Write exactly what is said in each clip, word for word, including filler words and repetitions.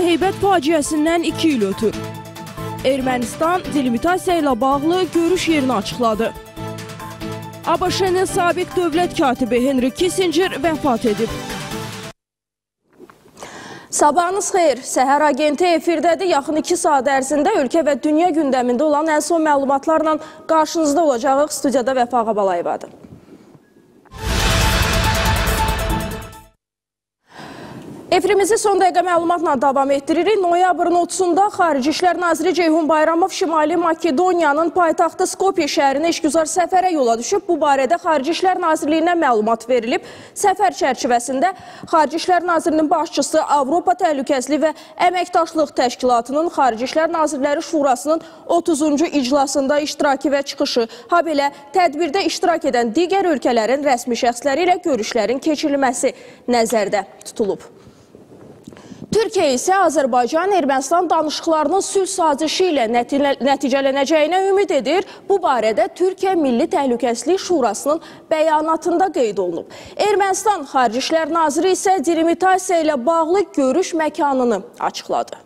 Qaraheybət faciəsindən iki il ötür. Ermənistan delimitasiya ilə bağlı görüş yerini açıqladı. ABŞ-nin sabiq dövlət katibi Henry Kissinger vəfat edib. Sabahınız xeyir. Səhər agenti efirdədir. Yaxın iki saat ərzində ölkə və dünya gündəmində olan ən son məlumatlarla qarşınızda olacağıq. Studiyada Vəfa Ağabalayevadır. Efirimizi son dəqiqə məlumatla davam etdiririk. Noyabrın otuzunda Xarici İşlər Naziri Ceyhun Bayramov Şimali Makedoniyanın paytaxtı Skopje şəhərinə işgüzar səfərə yola düşüb. Bu barədə Xarici İşlər Nazirliyinə məlumat verilib. Səfər çərçivəsində Xarici İşlər Nazirinin başçısı Avropa Təhlükəsizlik və Əməkdaşlıq Təşkilatının Xarici İşlər Nazirləri Şurasının otuzuncu iclasında iştiraki və çıxışı, ha belə tədbirdə iştirak edən digər ölkələrin rəsmi şəxsləri ilə görüşlərin keçirilməsi nəzərdə tutulub. Türkiyə isə Azərbaycan-Ermənistan danışıqlarının sülh sazişi ilə nəticələnəcəyinə ümid edir. Bu barədə Türkiyə Milli Təhlükəsizlik Şurasının bəyanatında qeyd olunub. Ermənistan Xarici İşlər Naziri isə delimitasiya ilə bağlı görüş məkanını açıqladı.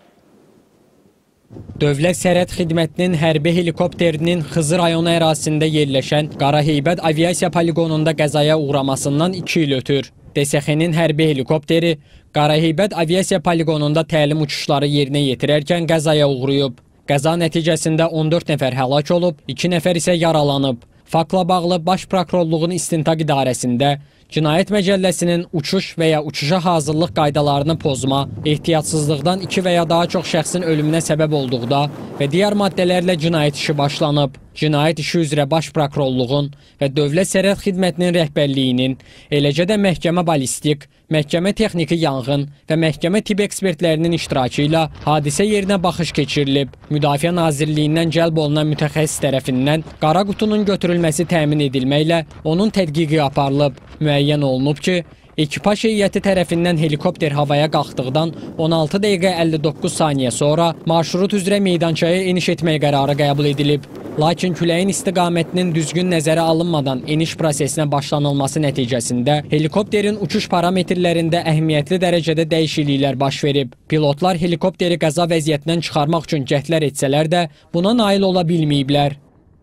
Dövlət Sərhəd Xidmətinin hərbi helikopterinin Xızı rayonu ərazisində yerləşən Qaraheybət aviasiya poligonunda qəzaya uğramasından iki il ötür. D S X-nin hərbi helikopteri Qaraheybət aviasiya poligonunda təlim uçuşları yerinə yetirərkən qəzaya uğrayıb. Qəza nəticəsində on dörd nəfər həlak olub, iki nəfər isə yaralanıb. Faktla bağlı Baş Prokurorluğun İstintaq İdarəsində Cinayət Məcəlləsinin uçuş və ya uçuşa hazırlıq qaydalarını pozma, ehtiyatsızlıqdan iki və ya daha çox şəxsin ölümünə səbəb olduqda və digər maddələrlə cinayət işi başlanıb. Cinayət işi üzrə Baş Prokurorluğun və Dövlət Sərhəd Xidmətinin rəhbərliyinin, eləcə də məhkəmə balistik, məhkəmə texniki yanğın və məhkəmə tibb ekspertlərinin iştirakı ilə hadisə yerinə baxış keçirilib. Müdafiə Nazirliyindən cəlb olunan mütəxəssis tərəfindən qara qutunun götürülməsi təmin edilməklə onun tədqiqi aparılıb. Müəyyən olunub ki, ekipaj heyəti tərəfindən helikopter havaya qalxdıqdan on altı dəqiqə əlli doqquz saniyə sonra marşrut üzrə meydançaya eniş etmək qərarı qəbul edilib. Lakin küləyin istiqamətinin düzgün nəzərə alınmadan eniş prosesinə başlanılması nəticəsində helikopterin uçuş parametrlərində əhəmiyyətli dərəcədə dəyişikliklər baş verib. Pilotlar helikopteri qəza vəziyyətindən çıxarmaq üçün cəhdlər etsələr də buna nail ola bilməyiblər.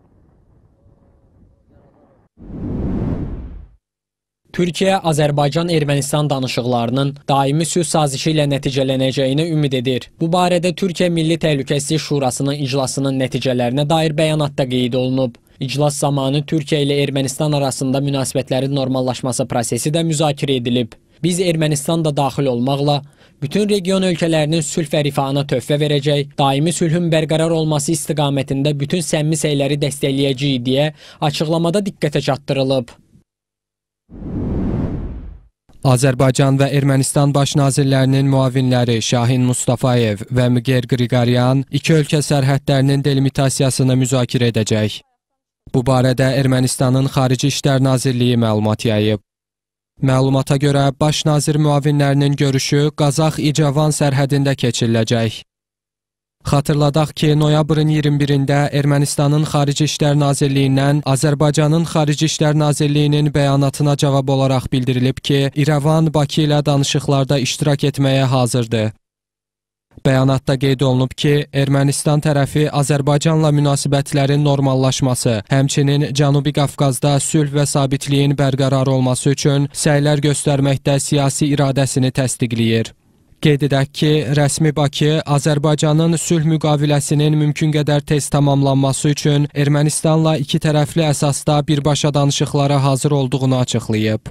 Türkiyə, Azərbaycan-Ermənistan danışıqlarının daimi sülh sazişi ilə nəticələnəcəyinə ümid edir. Bu barədə Türkiyə Milli Təhlükəsizlik Şurasının iclasının nəticələrinə dair bəyanatda qeyd olunub. İclas zamanı Türkiyə ilə Ermənistan arasında münasibətlərin normallaşması prosesi də müzakirə edilib. Biz Ermənistan da daxil olmaqla bütün region ölkələrinin sülh və rifahına töhfə verəcək, daimi sülhün bərqərar olması istiqamətində bütün səmimi səyləri dəstəkləyəcəyik deyə açıqlamada diqqətə çatdırılıb. Azərbaycan və Ermənistan baş nazirlərinin müavinləri Şahin Mustafayev və Miguel Grigoryan iki ölkə sərhədlərinin delimitasiyasını müzakirə edəcək. Bu barədə Ermənistanın Xarici İşlər Nazirliyi məlumat yayıb. Məlumata görə baş nazir müavinlərinin görüşü Qazax-İcavan sərhədində keçiriləcək. Xatırladaq ki, noyabrın iyirmi birində Ermənistanın Xarici İşlər Nazirliyindən Azərbaycanın Xarici İşlər Nazirliyinin bəyanatına cavab olaraq bildirilib ki, İrəvan Bakı ilə danışıqlarda iştirak etməyə hazırdır. Bəyanatda qeyd olunub ki, Ermənistan tərəfi Azərbaycanla münasibətlərin normallaşması, həmçinin Cənubi Qafqazda sülh və sabitliyin bərqərar olması üçün səylər göstərməkdə siyasi iradəsini təsdiqləyir. Qeyd edək ki, rəsmi Bakı Azərbaycanın sülh müqaviləsinin mümkün qədər tez tamamlanması üçün Ermənistanla iki tərəfli əsasda birbaşa danışıqlara hazır olduğunu açıqlayıb.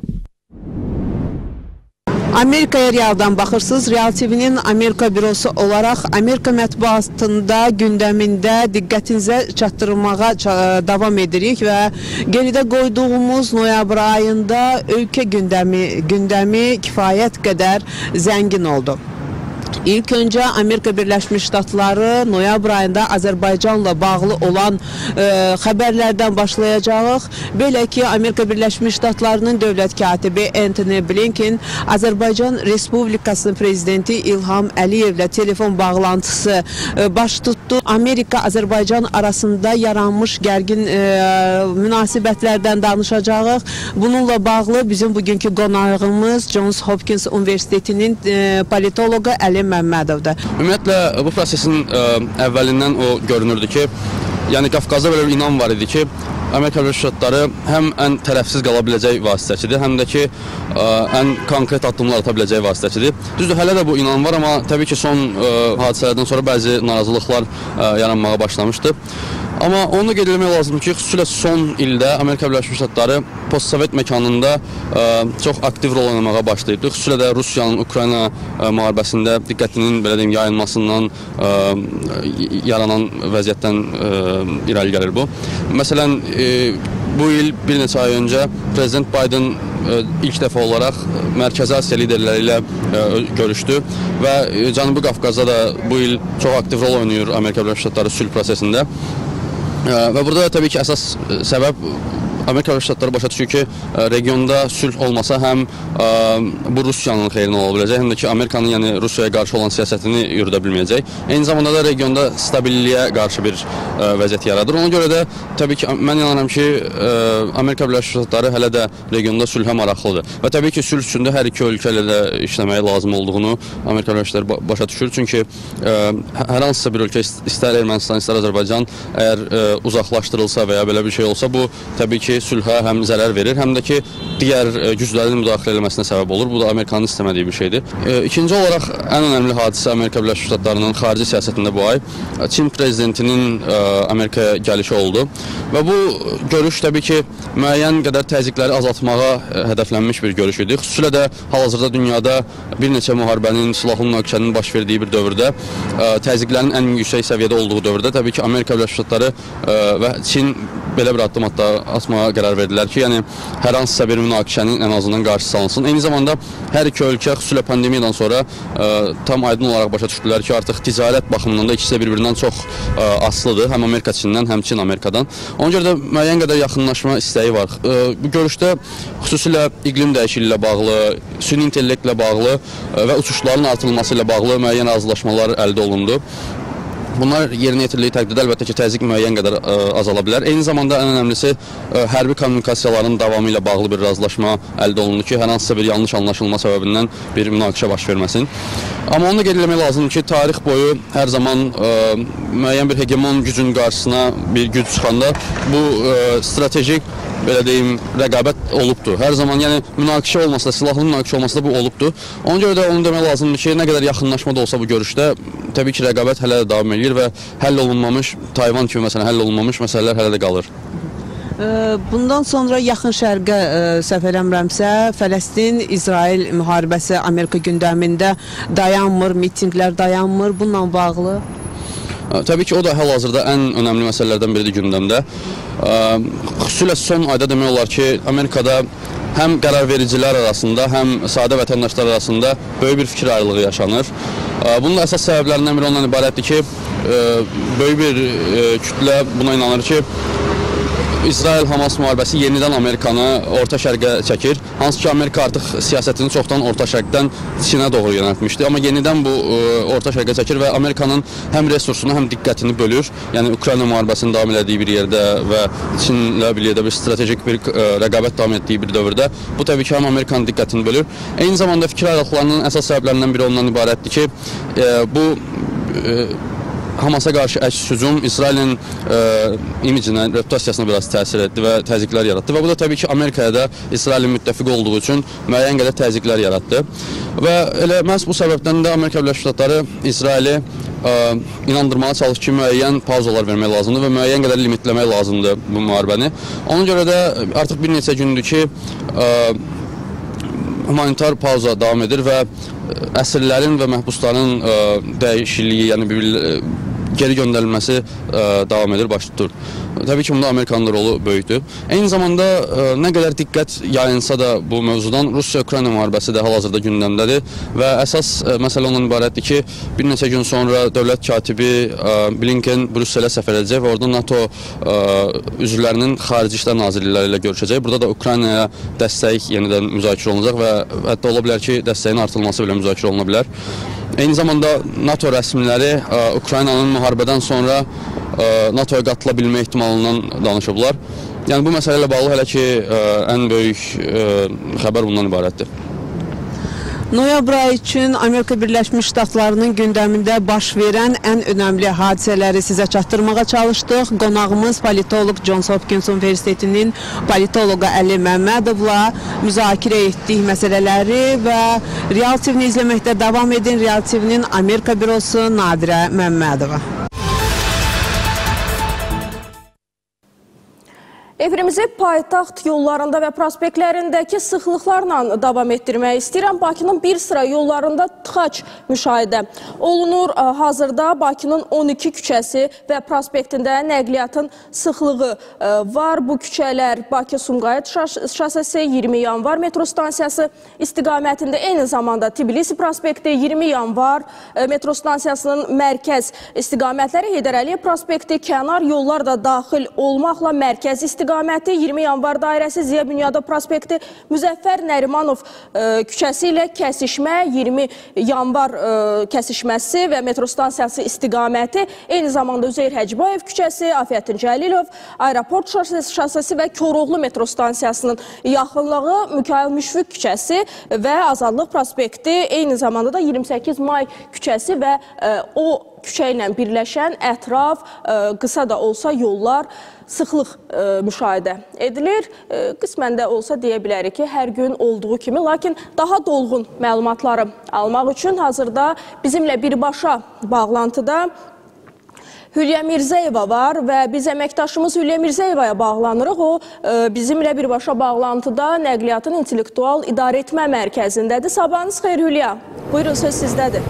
Amerikaya realdan baxırsınız. Real T V'nin Amerika bürosu olaraq Amerika mətbuatında, gündəmində diqqətinizə çatdırılmağa davam edirik və geridə qoyduğumuz noyabr ayında ölkə gündəmi, gündəmi kifayət qədər zəngin oldu. İlk öncə Amerika Birləşmiş Ştatları noyabr ayında Azərbaycanla bağlı olan e, xəbərlərdən başlayacağıq. Belə ki, Amerika Birləşmiş Ştatlarının dövlət katibi Antony Blinken Azərbaycan Respublikasının prezidenti İlham Əliyevlə telefon bağlantısı e, baş tutdu. Amerika-Azərbaycan arasında yaranmış gərgin e, münasibətlərdən danışacağıq. Bununla bağlı bizim bugünkü qonağımız Johns Hopkins Universitetinin e, politoloqu Əli Əli Məmmədovdur. Ümumiyyətlə, bu prosesin ə, əvvəlindən o görünürdü ki, yəni Qafqazda belə bir inam var idi ki, Amerika Birləşmiş Ştatları həm ən tərəfsiz qala biləcək vasitəçidir, həm də ki, ə, ən konkret addımlar ata biləcək vasitəçidir. Düzdür, hələ də bu inam var, amma təbii ki, son ə, hadisələrdən sonra bəzi narazılıqlar ə, yaranmağa başlamışdı. Amma onu qeyd etmək lazımdır ki, xüsusilə son ildə Amerika Birləşmiş Ştatları postsovet məkanında ə, çox aktiv rol oynamağa başlayıbdır. Xüsusilə də Rusiyanın Ukrayna ə, müharibəsində diqqətinin belə deyim yayılmasından ə, yaranan vəziyyətdən ə, irəli gəlir bu. Məsələn, ə, bu il bir neçə ay öncə Prezident Biden ə, ilk dəfə olaraq Mərkəzi Asiya liderləri ilə ə, görüşdü və Cənubi Qafqazda da bu il çox aktiv rol oynayır Amerika Birləşmiş Ştatları sülh prosesində. Və burada da təbii ki, əsas səbəb Amerika Birləşmiş Ştatları başa düşür ki, regionda sülh olmasa həm ə, bu Rusiyanın xeyrinə ola biləcək, həm də ki, Amerikanın yəni Rusiyaya qarşı olan siyasətini yürüdə bilməyəcək. Eyni zamanda da regionda stabilliyə qarşı bir ə, vəziyyət yaradır. Ona görə də təbii ki, mən inanıram ki, ə, Amerika Birləşmiş Ştatları hələ də regionda sülhə maraqlıdır. Və təbii ki, sülh üçün də hər iki ölkə ilə də işləməyə lazım olduğunu Amerika Birləşmiş Ştatları başa düşür. Çünki ə, hər hansısa bir ölkə, istər Ermənistan, istər Azərbaycan, əgər ə, uzaqlaşdırılsa və ya belə bir şey olsa, bu təbii ki, sülhə həm zərər verir, həm də ki, digər güclərin müdaxilə eləməsinə səbəb olur. Bu da Amerikanın istəmədiyi bir şeydir. E, ikinci olaraq, ən önəmli hadisə Amerika Birləşmiş Ştatlarının xarici siyasətində bu ay Çin prezidentinin e, Amerikaya gəlişi oldu. Və bu görüş təbii ki, müəyyən qədər təzyiqləri azaltmağa e, hədəflənmiş bir görüş idi. Xüsusilə də hal-hazırda dünyada bir neçə müharibənin, silahlı münaqişənin baş verdiyi bir dövrdə, e, təzyiqlərin ən yüksək səviyyədə olduğu dövrdə təbii ki, Amerika Birləşmiş Ştatları e, və Çin belə bir addım hatta atmağa qərar verdilər ki, yəni hər hansısa bir münaqişənin ən azından qarşısı alınsın. Eyni zamanda hər iki ölkə xüsusilə pandemiyadan sonra ə, tam aydın olaraq başa düşdülər ki, artıq ticarət baxımından da ikisi bir-birindən çox ə, asılıdır. Həm Amerika Çindən, həm Çin Amerikadan. Ona görə də müəyyən qədər yaxınlaşma istəyi var. Ə, bu görüşdə xüsusilə iqlim dəyişikliyi ilə bağlı, süni intellektlə bağlı ə, və uçuşların artırılması ilə bağlı müəyyən razılaşmalar əldə olundu. Bunlar yerinə yetirildiyi təqdirdə əlbəttə ki, təzyiq müəyyən qədər ə, azala bilər. Eyni zamanda ən önəmlisi ə, hərbi kommunikasiyaların davamı ilə bağlı bir razılaşma əldə olundu ki, hər hansısa bir yanlış anlaşılma səbəbindən bir münaqişə baş verməsin. Amma onu da qeyd etmək lazımdır ki, tarix boyu hər zaman ə, müəyyən bir hegemon gücün qarşısına bir güc çıxanda bu ə, stratejik belə deyim, rəqabət olubdur. Hər zaman, yəni münaqişə olmasa da, silahlı münaqişə olmasa da bu olubdur. Ona görə də onu demək lazımdır ki, nə qədər yaxınlaşma da olsa bu görüşdə, təbii ki, rəqabət hələ də davam edir və həll olunmamış, Tayvan kimi məsələn, həll olunmamış məsələlər hələ də qalır. Bundan sonra yaxın şərqə səhv eləmirəmsə, Fələstin-İsrail müharibəsi Amerika gündəmində dayanmır, mitinqlər dayanmır, bununla bağlı. Təbii ki, o da hal-hazırda ən önəmli məsələlərdən biridir gündəmdə. Xüsusilə son ayda demək olar ki, Amerikada həm qərarvericilər arasında, həm sadə vətəndaşlar arasında böyük bir fikir ayrılığı yaşanır. Bunun əsas səbəblərindən biri ondan ibarətdir ki, böyük bir kütlə buna inanır ki, İsrail-Hamas müharibəsi yenidən Amerikanı Orta Şərqə çəkir. Hansı ki, Amerika artıq siyasətini çoxdan Orta Şərqdən Çinə doğru yönəltmişdi. Amma yenidən bu ə, Orta Şərqə çəkir və Amerikanın həm resursunu, həm diqqətini bölür. Yəni, Ukrayna müharibəsinin davam elədiyi bir yerdə və Çinlə bir yerdə bir stratejik bir ə, rəqabət davam etdiyi bir dövrdə bu təbii ki, həm Amerikanın diqqətini bölür. Eyni zamanda fikir ayrılıqlarının əsas səbəblərindən biri ondan ibarətdir ki, ə, bu ə, Hamasa qarşı əks hücum İsrailin ə, imicinə, reputasiyasına biraz təsir etdi və təzyiqlər yaratdı. Və bu da təbii ki, Amerikaya da İsrailin müttəfiqi olduğu üçün müəyyən qədər təzyiqlər yaratdı. Və elə məhz bu səbəbdən də Amerika Birləşmiş Ştatları İsraili ə, inandırmağa çalışır ki, müəyyən pauzalar vermək lazımdır və müəyyən qədər limitləmək lazımdır bu müharibəni. Ona görə də artıq bir neçə gündür ki, ə, humanitar pauza davam edir və əsirlərin və məhbusların ə, dəyişikliyi, yəni bir, geri göndərilməsi ə, davam edir, baş tutur. Təbii ki, bunda Amerikanın rolu böyükdür. Eyni zamanda ə, nə qədər diqqət yayınsa da bu mövzudan Rusiya-Ukrayna müharibəsi də hal-hazırda gündəmdədir və əsas ə, məsələ ondan ibarətdir ki, bir neçə gün sonra dövlət katibi ə, Blinken Brüsselə səfər edəcək və orada NATO ə, üzvlərinin xarici işlər nazirlikləri ilə görüşəcək. Burada da Ukraynaya dəstək yenidən müzakirə olunacaq və hətta ola bilər ki, dəstəyin artırılması belə müzakirə oluna bilər. Eyni zamanda NATO rəsmiləri ə, Ukraynanın müharibədən sonra ə, NATOya qatıla bilmə ehtimalından danışıblar. Yəni bu məsələ ilə bağlı hələ ki ə, ən böyük ə, xəbər bundan ibarətdir. Noyabr ayı üçün Amerika Birləşmiş Ştatlarının gündəmində baş verən ən önəmli hadisələri sizə çatdırmağa çalışdıq. Qonağımız politoloq Johns Hopkins Universitetinin politoloqu Əli Məmmədovla müzakirə etdik məsələləri və Real T V-ni izləməkdə davam edin. Real T V-nin Amerika bürosu Nadirə Məmmədova. Efirimizi paytaxt yollarında və prospektlərindəki sıxlıqlarla davam etdirmək istəyirəm. Bakının bir sıra yollarında tıxac müşahidə olunur. Hazırda Bakının on iki küçəsi və prospektində nəqliyyatın sıxlığı var. Bu küçələr Bakı-Sumqayıt şosesi, iyirmi yanvar metro stansiyası istiqamətində, eyni zamanda Tbilisi prospekti, iyirmi yanvar metro stansiyasının mərkəz istiqamətləri, Heydər Əliyev prospekti, kənar yollar da daxil olmaqla mərkəz istiqaməti, iyirmi yanvar dairəsi, Ziya Bünyadov prospekti, Müzəffər Nərimanov e, küçəsi ilə kəsişmə, iyirmi yanvar e, kəsişməsi və metro stansiyası istiqaməti, eyni zamanda Üzeyir Həcbayev küçəsi, Afiyətin Cəlilov, Aeroport şosesi və Koroğlu metro stansiyasının yaxınlığı, Mikail Müşfiq küçəsi və Azadlıq prospekti, eyni zamanda da iyirmi səkkiz may küçəsi və e, o küçə ilə birləşən ətraf e, qısa da olsa yollar sıxlıq e, müşahidə edilir. E, qismən də olsa deyə bilərik ki, hər gün olduğu kimi, lakin daha dolğun məlumatları almaq üçün hazırda bizimlə birbaşa bağlantıda Hülya Mirzəyeva var və biz əməkdaşımız Hülya Mirzəyevaya bağlanırıq. O e, bizimlə birbaşa bağlantıda Nəqliyyatın İntellektual İdarəetmə Mərkəzindədir. Sabahınız xeyir Hülya. Buyurun, söz sizdədir.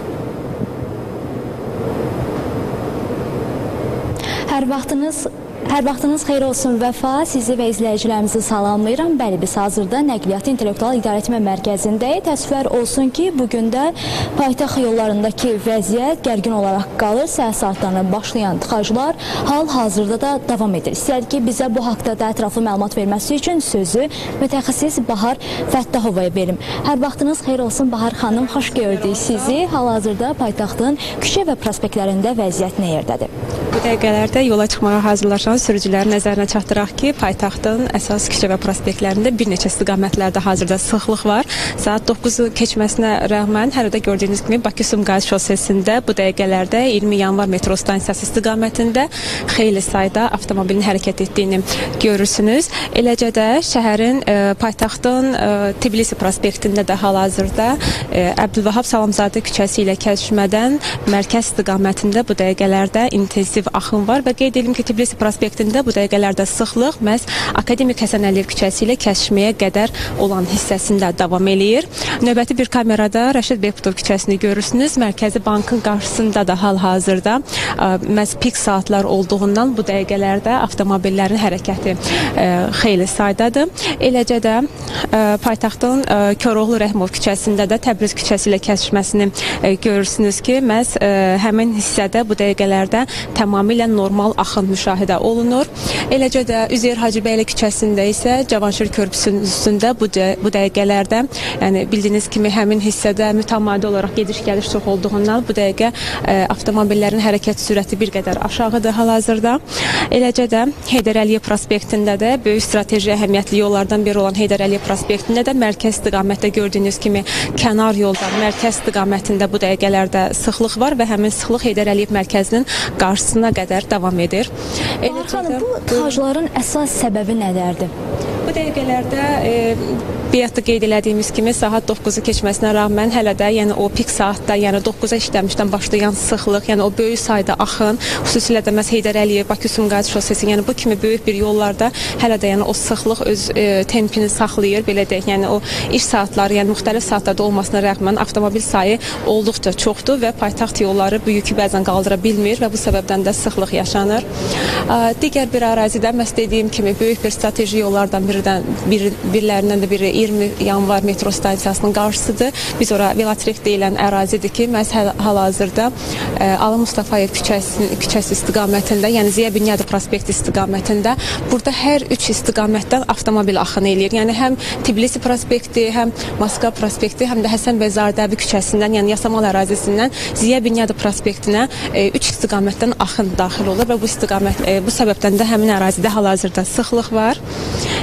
Hər vaxtınız Hər vaxtınız xeyir olsun Vəfa, sizi və izləyicilərimizi salamlayıram. Bəli, biz hazırda Nəqliyyatı İntellektual İdarəetmə Mərkəzindəyik. Təəssüflər olsun ki, bugün də paytaxt yollarındakı vəziyyət gərgin olaraq qalır. Səhər saatlarına başlayan tıxaclar hal-hazırda da davam edir. İstəyək ki, bizə bu haqda da ətraflı məlumat verməsi üçün sözü mütəxəssis Bahar Fəttahovaya verim. Hər vaxtınız xeyir olsun Bahar xanım, xoş gördük sizi. Hal-hazırda paytaxtın küçə və prospektlərində vəziyyət nə yerdədir? Bu dəqiqələrdə yola çıxmağa hazırlaşan sürücülərin nəzərinə çatdıraq ki, paytaxtın əsas küçə və prospektlərində bir neçə istiqamətlərdə hazırda sıxlıq var. Saat doqquzu keçməsinə rəğmən hələ də gördüyünüz kimi Bakı-Sumqayıt şosesində bu dəqiqələrdə iyirmi yanvar metro stansiyası istiqamətində xeyli sayda avtomobilin hərəkət etdiyini görürsünüz. Eləcə də şəhərin e, paytaxtın e, Tbilisi prospektində də hal-hazırda e, Əbdülvahab Salamzadə küçəsi ilə kəsişmədən mərkəz istiqamətində bu dəqiqələrdə intensiv axın var və qeyd edim ki, Tbilisi prospektində bu dəqiqələrdə sıxlıq məhz Akademik Həsən Əliyev küçəsi ilə kəsişməyə qədər olan hissəsində davam eləyir. Növbəti bir kamerada Rəşid Behbudov küçəsini görürsünüz. Mərkəzi bankın qarşısında da hal-hazırda məhz pik saatlar olduğundan bu dəqiqələrdə avtomobillərin hərəkəti ə, xeyli saydadır. Eləcə də ə, paytaxtın ə, Koroğlu Rəhimov küçəsində də Təbriz küçəsi ilə kəsişməsini ə, görürsünüz ki, məhz ə, həmin hissədə bu dəqiqələrdə tamamilə normal axın müşahidə olunur. Eləcə də Üzeyir Hacıbəyli küçəsində isə Cavanşir körpüsünün üstündə bu, bu dəqiqələrdə, yəni bildiyiniz kimi həmin hissədə mütəmadi olaraq gediş-gəliş çox olduğundan bu dəqiqə ə, avtomobillərin hərəkət sürəti bir qədər aşağıdır hal-hazırda. Eləcə də Heydər Əliyev prospektində də böyük strateji əhəmiyyətli yollardan biri olan Heydər Əliyev prospektində də mərkəz istiqamətdə gördüyünüz kimi kənar yolda mərkəz istiqamətində bu dəqiqələrdə sıxlıq var və həmin sıxlıq Heydər Əliyev mərkəzinin qarşısına qədər davam edir. Bahar xanım, bu tıxacların əsas səbəbi nədərdir? Bu dəqiqələrdə e, Biyyətdə qeyd elədiyimiz kimi saat doqquzu keçməsinə rəğmən hələ də yəni o pik saatda, yəni doqquza işləmişdən başlayan sıxlıq, yəni o böyük sayda axın, xüsusilə də məhz Heydər Əliyev, Bakı-Sumqayıt şosesi, yəni bu kimi böyük bir yollarda hələ də yəni o sıxlıq öz e, tempini saxlayır, belə deyək, yəni o iş saatları, yəni müxtəlif saatlarda olmasına rəğmən avtomobil sayı olduqca çoxdur və paytaxt yolları bu yükü bəzən qaldıra bilmir və bu səbəbdən də sıxlıq yaşanır. A, digər bir ərazidə məhz dediyim kimi böyük bir strateji yollardan birindən, bir, birlərindən də biri iyirmi yanvar metro stansiyasının qarşısıdır. Biz ora Velotrek deyilən ərazidir ki, məhz hal-hazırda e, Alı Mustafayev küçəsi, küçəsi istiqamətində, yəni Ziya Bünyadov prospekti istiqamətində burada hər üç istiqamətdən avtomobil axını eləyir. Yəni həm Tbilisi prospekti, həm Moskva prospekti, həm də Həsən bəy Zardəbi küçəsindən, yəni Yasamal ərazisindən Ziya Bünyadov prospektinə e, üç istiqamətdən axın daxil olur və bu istiqamət e, bu səbəbdən də həmin ərazidə hal-hazırda sıxlıq var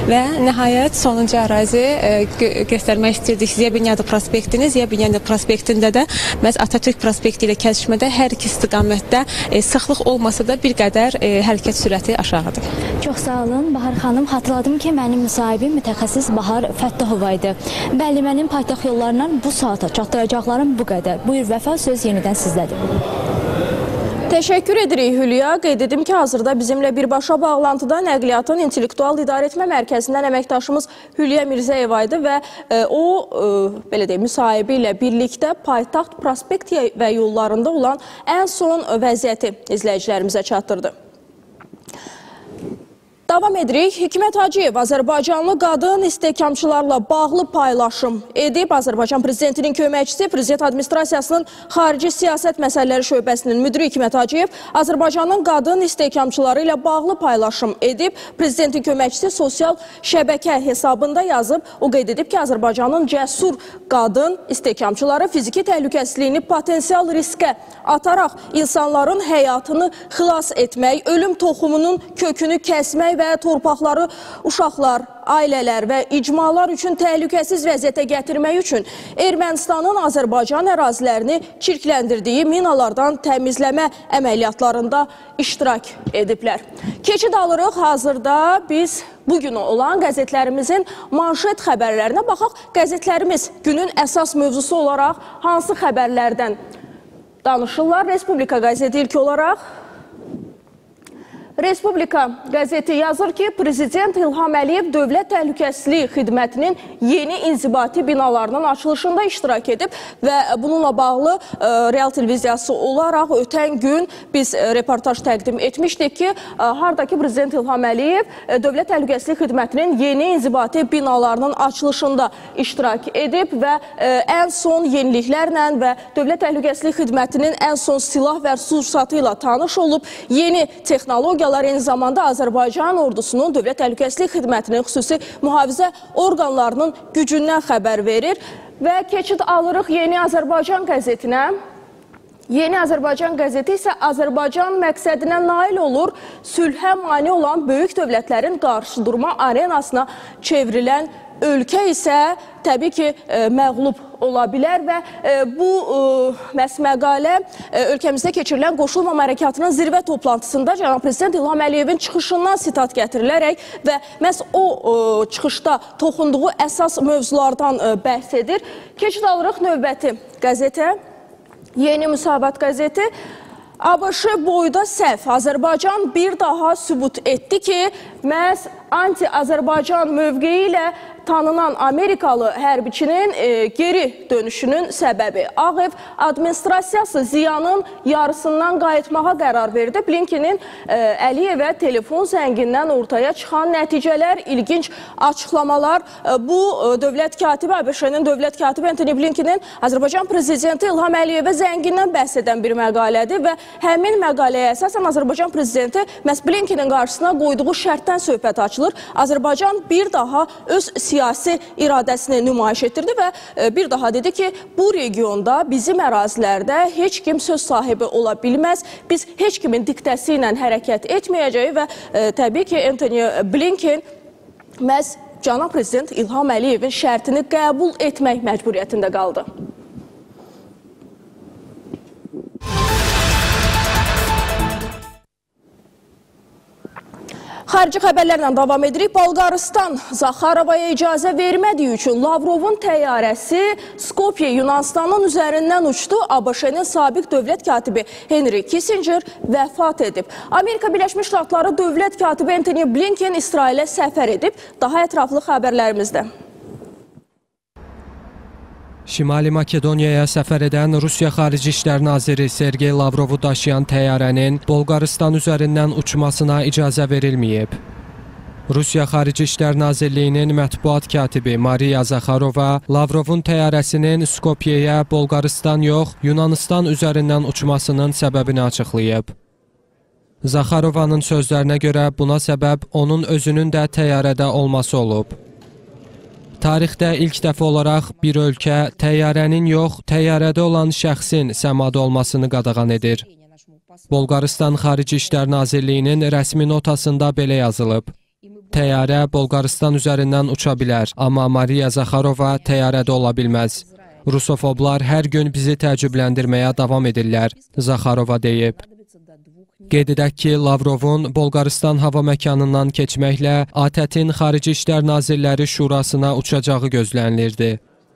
Və nəhayət sonuncu ərazi e, gö göstərmək istirdik. Ziya Bünyadov prospektini, Ziya Bünyadov prospektində də məhz Atatürk prospekti ilə kəsişmədə hər iki istiqamətdə e, sıxlıq olmasa da bir qədər e, hərəkət sürəti aşağıdır. Çox sağ olun Bahar xanım. Hatırladım ki, mənim müsahibim mütəxəssis Bahar Fəttahova idi. Bəli, mənim paytaxt yollarından bu saata çatdıracaqlarım bu qədər. Buyur Vəfa, söz yenidən sizdədir. Təşəkkür edirik Hülya. Qeyd edim ki, hazırda bizimlə birbaşa bağlantıda Nəqliyyatın İntellektual İdarəetmə Mərkəzindən əməkdaşımız Hülya Mirzəyeva idi və e, o, e, belə deyək, müsahibi ilə birlikdə paytaxt prospekt və yollarında olan ən son vəziyyəti izləyicilərimizə çatdırdı. Davam edirik. Hikmət Hacıyev Azərbaycanlı qadın istehkamçılarla bağlı paylaşım edib. Azərbaycan Prezidentinin köməkçisi, Prezident Administrasiyasının Xarici Siyasət Məsələləri Şöbəsinin müdiri Hikmət Hacıyev Azərbaycanın qadın istehkamçıları ilə bağlı paylaşım edib. Prezidentin köməkçisi sosial şəbəkə hesabında yazıb. O qeyd edib ki, Azərbaycanın cəsur qadın istehkamçıları fiziki təhlükəsizliyini potensial riskə ataraq insanların həyatını xilas etmək, ölüm toxumunun kökünü kəsmək və torpaqları uşaqlar, ailələr və icmalar üçün təhlükəsiz vəziyyətə gətirmək üçün Ermənistanın Azərbaycan ərazilərini çirkləndirdiyi minalardan təmizləmə əməliyyatlarında iştirak ediblər. Keçid alırıq. Hazırda biz bugün olan qəzetlərimizin manşet xəbərlərinə baxaq. Qəzetlərimiz günün əsas mövzusu olaraq hansı xəbərlərdən danışırlar? Respublika qəzeti ilk olaraq Respublika qəzeti yazır ki, Prezident İlham Əliyev Dövlət Təhlükəsizlik Xidmətinin yeni inzibati binalarının açılışında iştirak edib və bununla bağlı e, Real Televiziyası olaraq ötən gün biz e, reportaj təqdim etmişdik ki, e, hardakı Prezident İlham Əliyev e, Dövlət Təhlükəsizlik Xidmətinin yeni inzibati binalarının açılışında iştirak edib və e, ən son yeniliklərlə və Dövlət Təhlükəsizlik Xidmətinin ən son silah və sursatı ilə tanış olub. Yeni texnologiyalar eyni zamanda Azərbaycan ordusunun Dövlət Təhlükəsizlik Xidmətinin xüsusi mühafizə orqanlarının gücündən xəbər verir. Və keçid alırıq Yeni Azərbaycan qəzetinə. Yeni Azərbaycan qəzeti isə Azərbaycan məqsədinə nail olur, sülhə mane olan böyük dövlətlərin qarşıdurma arenasına çevrilən ölkə isə təbii ki, e, məğlub ola bilər və e, bu e, məhz məqalə e, ölkəmizdə keçirilən qoşulmama hərəkatının zirvə toplantısında Cənab Prezident İlham Əliyevin çıxışından sitat gətirilərək və məhz o e, çıxışda toxunduğu əsas mövzulardan e, bəhs edir. Keçid alırıq növbəti qəzetə, Yeni Müsavat qəzeti. ABŞ boyda səhv. Azərbaycan bir daha sübut etdi ki, məhz anti-Azərbaycan mövqeyi ilə tanınan Amerikalı hərbiçinin e, geri dönüşünün səbəbi. Ağ Ev administrasiyası ziyanın yarısından qayıtmağa qərar verdi. Blinkenin e, Əliyevə telefon zəngindən ortaya çıxan nəticələr, ilginc açıqlamalar. E, bu e, dövlət katibi, ABŞ-nin dövlət katibi Antony Blinkenin Azərbaycan prezidenti İlham Əliyevə zəngindən bəhs edən bir məqalədir və həmin məqaləyə əsasən Azərbaycan prezidenti məhz Blinkenin qarşısına qoyduğu şərtdən söhbət açılır. Azərbaycan bir daha öz siyasi iradəsini nümayiş etdirdi və bir daha dedi ki, bu regionda bizim ərazilərdə heç kim söz sahibi ola bilməz. Biz heç kimin diktəsi ilə hərəkət etməyəcəyi və e, təbii ki, Antony Blinken məhz Cənab Prezident İlham Əliyevin şərtini qəbul etmək məcburiyyətində qaldı. Xarici xəbərlərlə davam edirik. Bolqarıstan Zaxarovaya icazə vermədiyi üçün Lavrovun təyyarəsi Skopje Yunanistanın üzərindən uçdu. ABŞ-nin sabiq dövlət katibi Henry Kissinger vəfat edib. Amerika Birləşmiş Ştatları dövlət katibi Antony Blinken İsrailə səfər edib. Daha ətraflı xəbərlərimizdə. Şimali Makedoniyaya səfər edən Rusiya Xarici İşlər Naziri Sergey Lavrovu daşıyan təyyarənin Bolqarıstan üzərindən uçmasına icazə verilməyib. Rusiya Xarici İşlər Nazirliyinin mətbuat katibi Mariya Zakharova Lavrovun təyyarəsinin Skopyeyə Bolqarıstan yox, Yunanistan üzərindən uçmasının səbəbini açıqlayıb. Zakharovanın sözlərinə görə buna səbəb onun özünün də təyyarədə olması olub. Tarixdə ilk dəfə olaraq bir ölkə təyyarənin yox, təyyarədə olan şəxsin səmada olmasını qadağan edir. Bolqarıstan Xarici İşlər Nazirliyinin rəsmi notasında belə yazılıb. Təyyarə Bolqarıstan üzərindən uça bilər, amma Mariya Zakharova təyyarədə ola bilməz. Rusofoblar hər gün bizi təəccübləndirməyə davam edirlər, Zakharova deyib. Qeyd edək ki, Lavrovun Bolqarıstan hava məkanından keçməklə A T Ə T-in Xarici İşlər Nazirləri Şurasına uçacağı gözlənilirdi.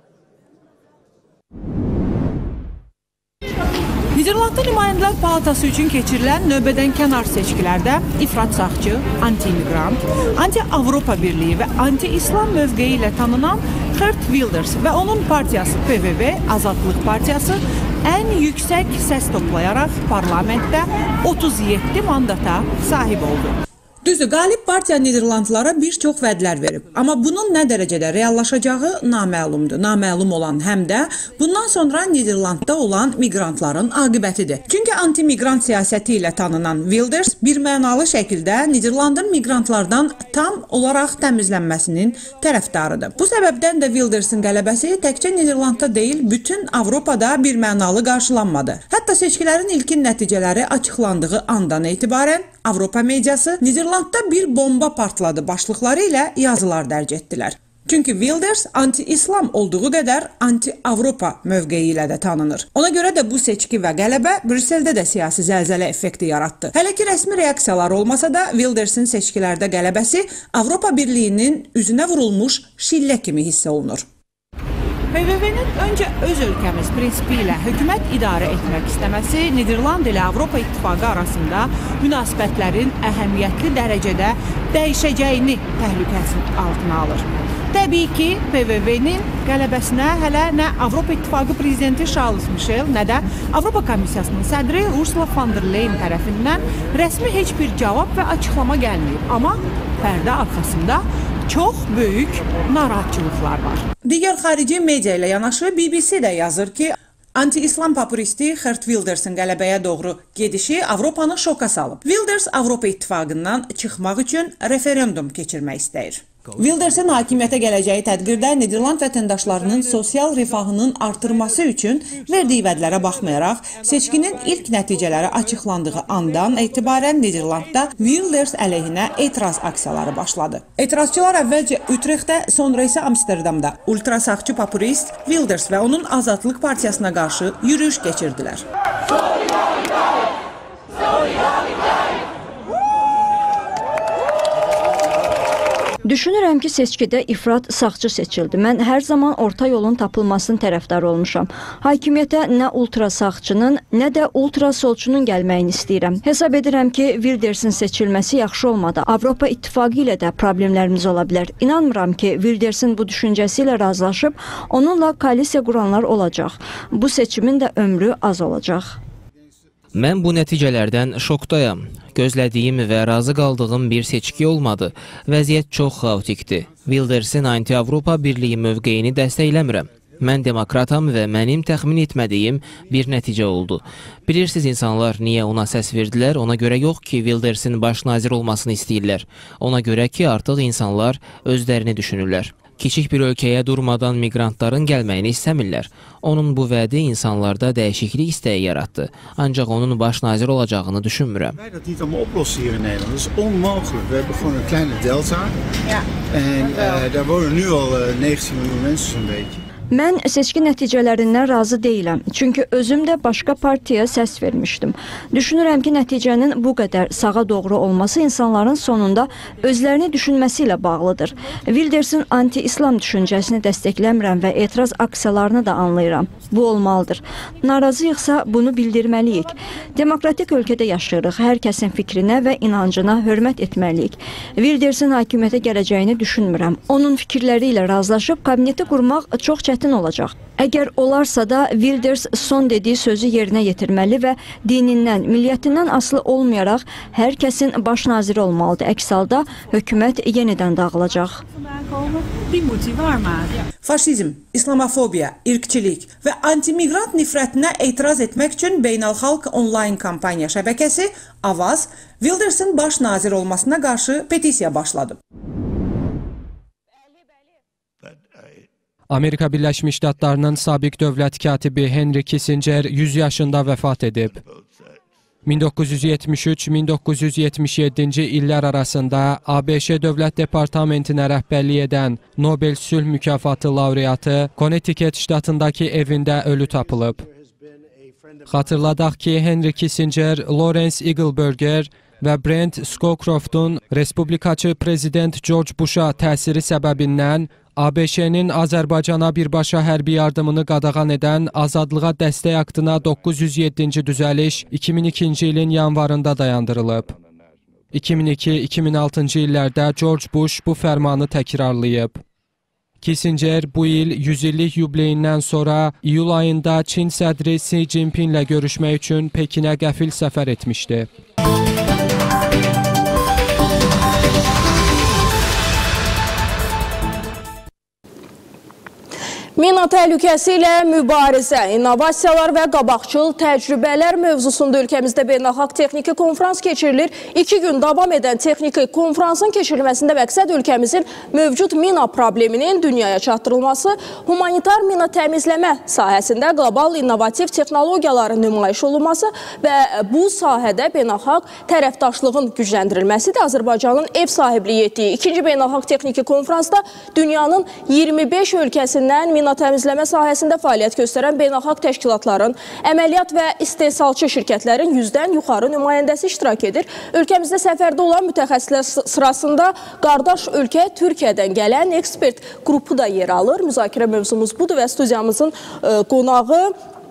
Niderlandda Nümayəndələr Palatası üçün keçirilən növbədənkənar seçkilərdə ifrat sağçı, anti-immigrant, anti-Avropa Birliyi və anti-İslam mövqeyi ilə tanınan Geert Wilders və onun partiyası P V V, Azadlıq Partiyası ən yüksək səs toplayaraq parlamentdə otuz yeddi mandata sahib oldu. Düzdür, qalib partiya Niderlandlara bir çox vədlər verib. Amma bunun nə dərəcədə reallaşacağı naməlumdur. Naməlum olan həm də bundan sonra Niderlandda olan miqrantların aqibətidir. Çünki anti-miqrant siyasəti ilə tanınan Wilders bir mənalı şəkildə Niderlandın miqrantlardan tam olaraq təmizlənməsinin tərəfdarıdır. Bu səbəbdən də Wildersin qələbəsi təkcə Niderlandda deyil, bütün Avropada bir mənalı qarşılanmadı. Hətta seçkilərin ilkin nəticələri açıqlandığı andan etibarən Avropa mediası Niderlandda bir bomba partladı başlıqları ilə yazılar dərc etdilər. Çünki Wilders anti-İslam olduğu qədər anti-Avropa mövqeyi ilə də tanınır. Ona görə də bu seçki və qələbə Brüsseldə də siyasi zəlzələ effekti yaratdı. Hələ ki rəsmi reaksiyalar olmasa da Wildersin seçkilərdə qələbəsi Avropa Birliyinin üzünə vurulmuş şillə kimi hiss olunur. P V V-nin öncə öz ölkəmiz prinsipi ilə hökumət idarə etmək istəməsi Niderland ilə Avropa İttifaqı arasında münasibətlərin əhəmiyyətli dərəcədə dəyişəcəyini təhlükəsinin altına alır. Təbii ki, P V V-nin qələbəsinə hələ nə Avropa İttifaqı prezidenti Charles Michel, nə də Avropa Komissiyasının sədri Ursula von der Leyen tərəfindən rəsmi heç bir cavab və açıqlama gəlməyib. Amma pərdə arxasında çox böyük narahatçılıqlar var. Digər xarici media ilə yanaşı B B C də yazır ki, anti-İslam populisti Geert Wildersin qələbəyə doğru gedişi Avropanı şoka salıb. Wilders Avropa İttifaqından çıxmaq üçün referendum keçirmək istəyir. Wildersin hakimiyyətə gələcəyi tədbirdə Niderland vətəndaşlarının sosial rifahının artırması üçün verdiyi vədlərə baxmayaraq, seçkinin ilk nəticələri açıqlandığı andan etibarən Niderlandda Wilders əleyhinə etiraz aksiyaları başladı. Etirazçılar əvvəlcə Utrechtdə, sonra isə Amsterdamda ultrasağçı populist Wilders və onun Azadlıq Partiyasına qarşı yürüyüş keçirdilər. Düşünürəm ki, seçkidə ifrat sağçı seçildi. Mən hər zaman orta yolun tapılmasının tərəfdarı olmuşam. Hakimiyyətə nə ultra sağçının, nə də ultra solçunun gəlməyini istəyirəm. Hesab edirəm ki, Wildersin seçilməsi yaxşı olmadı. Avropa İttifaqı ilə də problemlərimiz ola bilər. İnanmıram ki, Wildersin bu düşüncəsi ilə razılaşıb, onunla koalisiya quranlar olacaq. Bu seçimin də ömrü az olacaq. Mən bu nəticələrdən şokdayam. Gözlədiyim və razı qaldığım bir seçki olmadı. Vəziyyət çox xaotikdir. Wildersin anti-Avropa Birliyi mövqeyini dəstəkləmirəm. Mən demokratam və mənim təxmin etmədiyim bir nəticə oldu. Bilirsiniz, insanlar niyə ona səs verdilər? Ona görə yox ki, Wildersin baş nazir olmasını istəyirlər. Ona görə ki, artıq insanlar özlərini düşünürlər. Kiçik bir ölkəyə durmadan miqrantların gəlməyini istəmirlər. Onun bu vədi insanlarda dəyişiklik istəyi yaratdı. Ancaq onun baş nazir olacağını düşünmürəm. Mən seçki nəticələrindən razı deyiləm. Çünki özüm də başqa partiyaya səs vermişdim. Düşünürəm ki, nəticənin bu qədər sağa doğru olması insanların sonunda özlərini düşünməsi ilə bağlıdır. Wildersin anti-İslam düşüncəsini dəstəkləmirəm və etiraz aksiyalarını da anlayıram. Bu olmalıdır. Narazıyıqsa bunu bildirməliyik. Demokratik ölkədə yaşayırıq. Hər kəsin fikrinə və inancına hörmət etməliyik. Wildersin hakimiyyətə gələcəyini düşünmürəm. Onun fikirləri ilə razılaşıb kabineti qurmaq çox çətin olacaq. Əgər olarsa da Wilders son dediyi sözü yerinə yetirməli və dinindən, milliyyətindən asılı olmayaraq hər kəsin baş naziri olmalıdır. Əks halda hökumət yenidən dağılacaq. Faşizm, İslamofobiya, irqçilik və antimiqrant nifrətinə etiraz etmək üçün beynəlxalq onlayn kampaniya şəbəkəsi Avaz, Wildersin baş nazir olmasına qarşı petisiya başladı. Amerika Birləşmiş Ştatlarının sabiq dövlət katibi Henry Kissinger yüz yaşında vəfat edib. min doqquz yüz yetmiş üç min doqquz yüz yetmiş yeddinci illər arasında A B Ş Dövlət Departamentinə rəhbərlik edən Nobel Sülh mükafatı laureatı Connecticut ştatındakı evində ölü tapılıb. Xatırladaq ki, Henry Kissinger, Lawrence Eagleburger və Brent Scowcroft'un Respublikaçı Prezident George Bush'a təsiri səbəbindən A B Ş-nin Azərbaycana birbaşa hərbi yardımını qadağan edən Azadlığa Dəstək Aktına doqquz yüz yeddinci düzəliş iki min ikinci ilin yanvarında dayandırılıb. iki min iki iki min altıncı illərdə George Bush bu fərmanı təkrarlayıb. Kissinger bu il yüz illik yubileyindən sonra iyul ayında Çin sədri Xi Jinpinglə görüşmək üçün Pekinə qəfil səfər etmişdi. Mina təhlükəsi ilə mübarizə, innovasiyalar və qabaqcıl təcrübələr mövzusunda ölkəmizdə beynəlxalq texniki konfrans keçirilir. İki gün davam edən texniki konfransın keçirilməsində məqsəd ölkəmizin mövcud mina probleminin dünyaya çatdırılması, humanitar mina təmizləmə sahəsində qlobal innovativ texnologiyaların nümayiş olunması və bu sahədə beynəlxalq tərəfdaşlığın gücləndirilməsidir. Azərbaycanın ev sahibliyi etdiyi ikinci beynəlxalq texniki konfransda dünyanın iyirmi beş ölkəsindən mina təmizləmə sahəsində fəaliyyət göstərən beynəlxalq təşkilatların, əməliyyat və istehsalçı şirkətlərin yüzdən yuxarı nümayəndəsi iştirak edir. Ölkəmizdə səfərdə olan mütəxəssislər sırasında qardaş ölkə Türkiyədən gələn ekspert qrupu da yer alır. Müzakirə mövzumuz budur və studiyamızın qonağı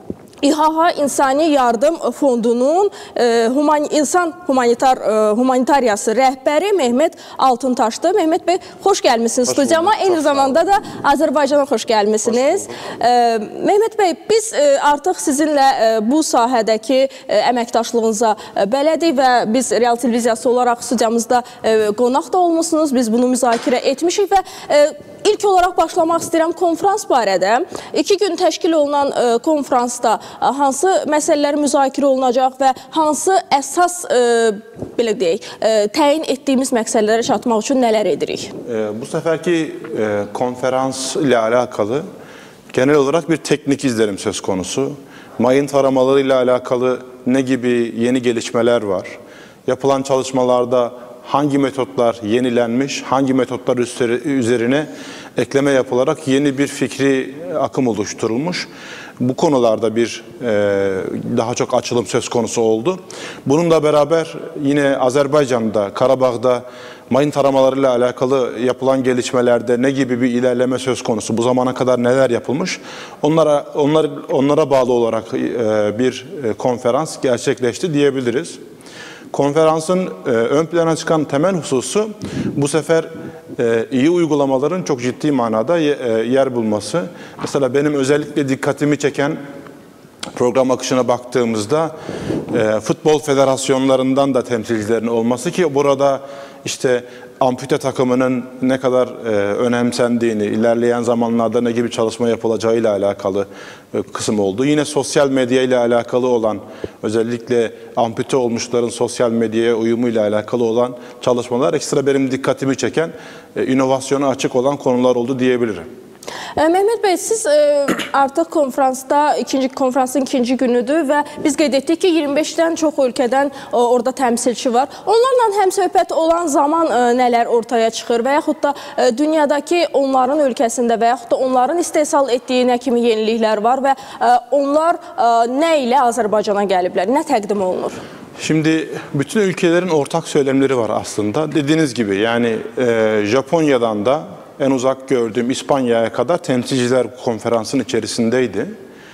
İHA İnsani Yardım Fondunun e, human, insan humanitar, e, humanitariyası rəhbəri Mehmet Altıntaşdır. Mehmet Bey, xoş gəlmişsiniz studiyama. Eyni zamanda da Azərbaycana xoş gəlmişsiniz. E, Mehmet Bey, biz e, artıq sizinlə e, bu sahədəki e, əməkdaşlığınıza e, bələdik və biz Real Televiziyası olaraq studiyamızda e, qonaq da olmuşsunuz. Biz bunu müzakirə etmişik və e, İlk olaraq başlamaq istəyirəm konfrans barədə. İki gün təşkil olunan e, konfransda hansı məsələlər müzakirə olunacaq və hansı əsas e, belə deyək, e, təyin etdiyimiz məqsədlərə çatmaq üçün nələr edirik? E, bu səfərki e, konferans ilə alakalı genel olarak bir teknik izlenim söz konusu. Mayın taramaları ile alakalı ne gibi yeni gelişmeler var? Yapılan çalışmalarda hangi metotlar yenilenmiş, hangi metotlar üzerine ekleme yapılarak yeni bir fikri akım oluşturulmuş. Bu konularda bir e, daha çok açılım söz konusu oldu. Bununla beraber yine Azerbaycan'da, Karabağ'da mayın taramalarıyla alakalı yapılan gelişmelerde ne gibi bir ilerleme söz konusu, bu zamana kadar neler yapılmış, onlara onlar, onlara bağlı olarak e, bir konferans gerçekleşti diyebiliriz. Konferansın e, ön plana çıkan temel hususu bu sefer e, iyi uygulamaların çok ciddi manada ye, e, yer bulması. Mesela benim özellikle dikkatimi çeken program akışına baktığımızda e, futbol federasyonlarından da temsilcilerin olması ki burada işte ampute takımının ne kadar e, önemsendiğini, ilerleyen zamanlarda ne gibi çalışma yapılacağıyla alakalı e, kısım oldu. Yine sosyal medya ile alakalı olan, özellikle ampute olmuşların sosyal medyaya uyumuyla alakalı olan çalışmalar ekstra benim dikkatimi çeken, e, inovasyona açık olan konular oldu diyebilirim. Mehmet Bey, siz e, artıq konferansda, ikinci konferansın ikinci günüdür və biz qeyd etdik ki, iyirmi beşdən çox ölkədən e, orada təmsilçi var. Onlarla həm söhbət olan zaman e, nələr ortaya çıxır və yaxud da e, dünyadakı onların ölkəsində və yaxud da onların istehsal etdiyi nə kimi yeniliklər var və e, onlar e, nə ilə Azərbaycana gəliblər, nə təqdim olunur? Şimdi bütün ülkelerin ortak söylemleri var aslında. Dediğiniz gibi yani e, Japonya'dan da en uzak gördüğüm İspanya'ya kadar temsilciler konferansın içerisindeydi.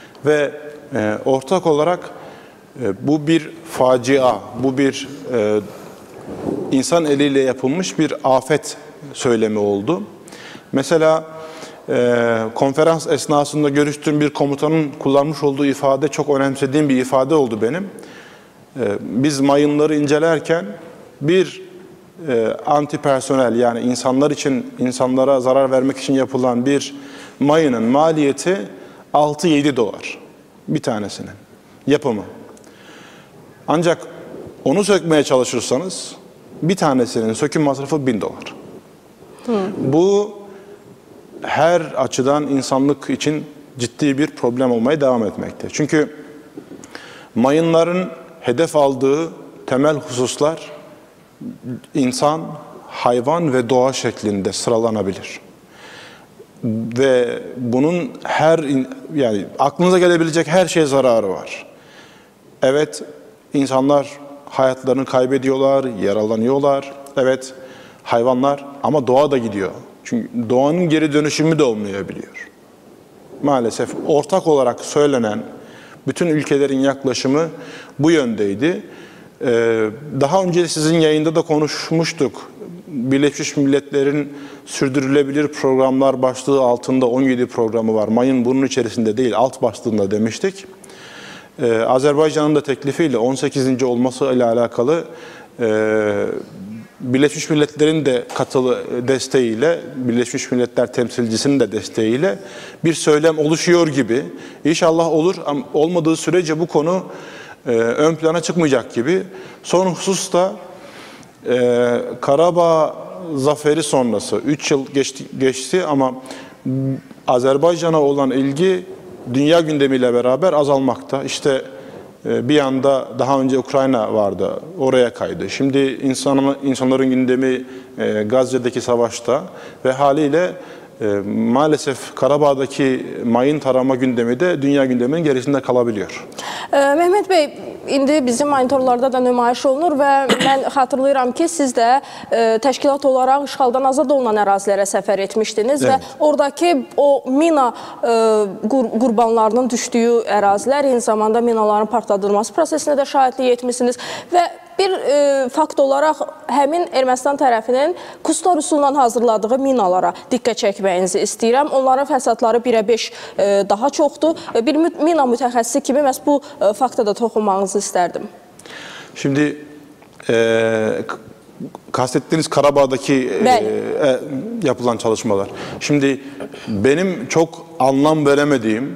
Ve e, ortak olarak e, bu bir facia, bu bir e, insan eliyle yapılmış bir afet söylemi oldu. Mesela e, konferans esnasında görüştüğüm bir komutanın kullanmış olduğu ifade çok önemsediğim bir ifade oldu benim. E, biz mayınları incelerken bir E, anti personel, yani insanlar için, insanlara zarar vermek için yapılan bir mayının maliyeti altı yedi dolar bir tanesinin yapımı. Ancak onu sökmeye çalışırsanız bir tanesinin söküm masrafı bin dolar. Hı. Bu her açıdan insanlık için ciddi bir problem olmaya devam etmekte. Çünkü mayınların hedef aldığı temel hususlar insan, hayvan ve doğa şeklinde sıralanabilir. Ve bunun her, yani aklınıza gelebilecek her şeye zararı var. Evet, insanlar hayatlarını kaybediyorlar, yaralanıyorlar. Evet, hayvanlar, ama doğa da gidiyor. Çünkü doğanın geri dönüşümü de olmayabiliyor. Maalesef ortak olarak söylenen bütün ülkelerin yaklaşımı bu yöndeydi. Ee, daha önce sizin yayında da konuşmuştuk. Birleşmiş Milletler'in sürdürülebilir programlar başlığı altında on yedi programı var. Mayın bunun içerisinde değil, alt başlığında demiştik. Ee, Azerbaycan'ın da teklifiyle on sekizinci olması ile alakalı e, Birleşmiş Milletler'in de katılı desteğiyle, Birleşmiş Milletler temsilcisinin de desteğiyle bir söylem oluşuyor gibi. İnşallah olur, ama olmadığı sürece bu konu e, ön plana çıkmayacak gibi. Son husus da e, Karabağ zaferi sonrası üç yıl geçti, geçti ama Azerbaycan'a olan ilgi dünya gündemiyle beraber azalmakta. İşte bir yanda daha önce Ukrayna vardı, oraya kaydı. Şimdi insan, insanların gündemi e, Gazze'deki savaşta ve haliyle e, maalesef Karabağ'daki mayın tarama gündemi de dünya gündeminin gerisinde kalabiliyor. E, Mehmet Bey, indi bizim monitorlarda da nümayiş olunur və mən xatırlayıram ki, siz də e, təşkilat olaraq işğaldan azad olunan ərazilərə səfər etmişdiniz evet. Və oradakı o mina e, qur qurbanlarının düşdüyü ərazilər, eyni zamanda minaların partladılması prosesinə də şahidlik etmişsiniz və bir e, fakt olaraq həmin Ermənistan tərəfinin Kustar üsulundan hazırladığı minalara diqqət çəkməyinizi istəyirəm. Onların fəsadları birə beş e, daha çoxdur. Bir mina mütəxəssisi kimi məhz bu e, fakta da toxunmanızı isterdim. Şimdi e, kastettiğiniz Karabağ'daki e, e, yapılan çalışmalar. Şimdi benim çok anlam veremediğim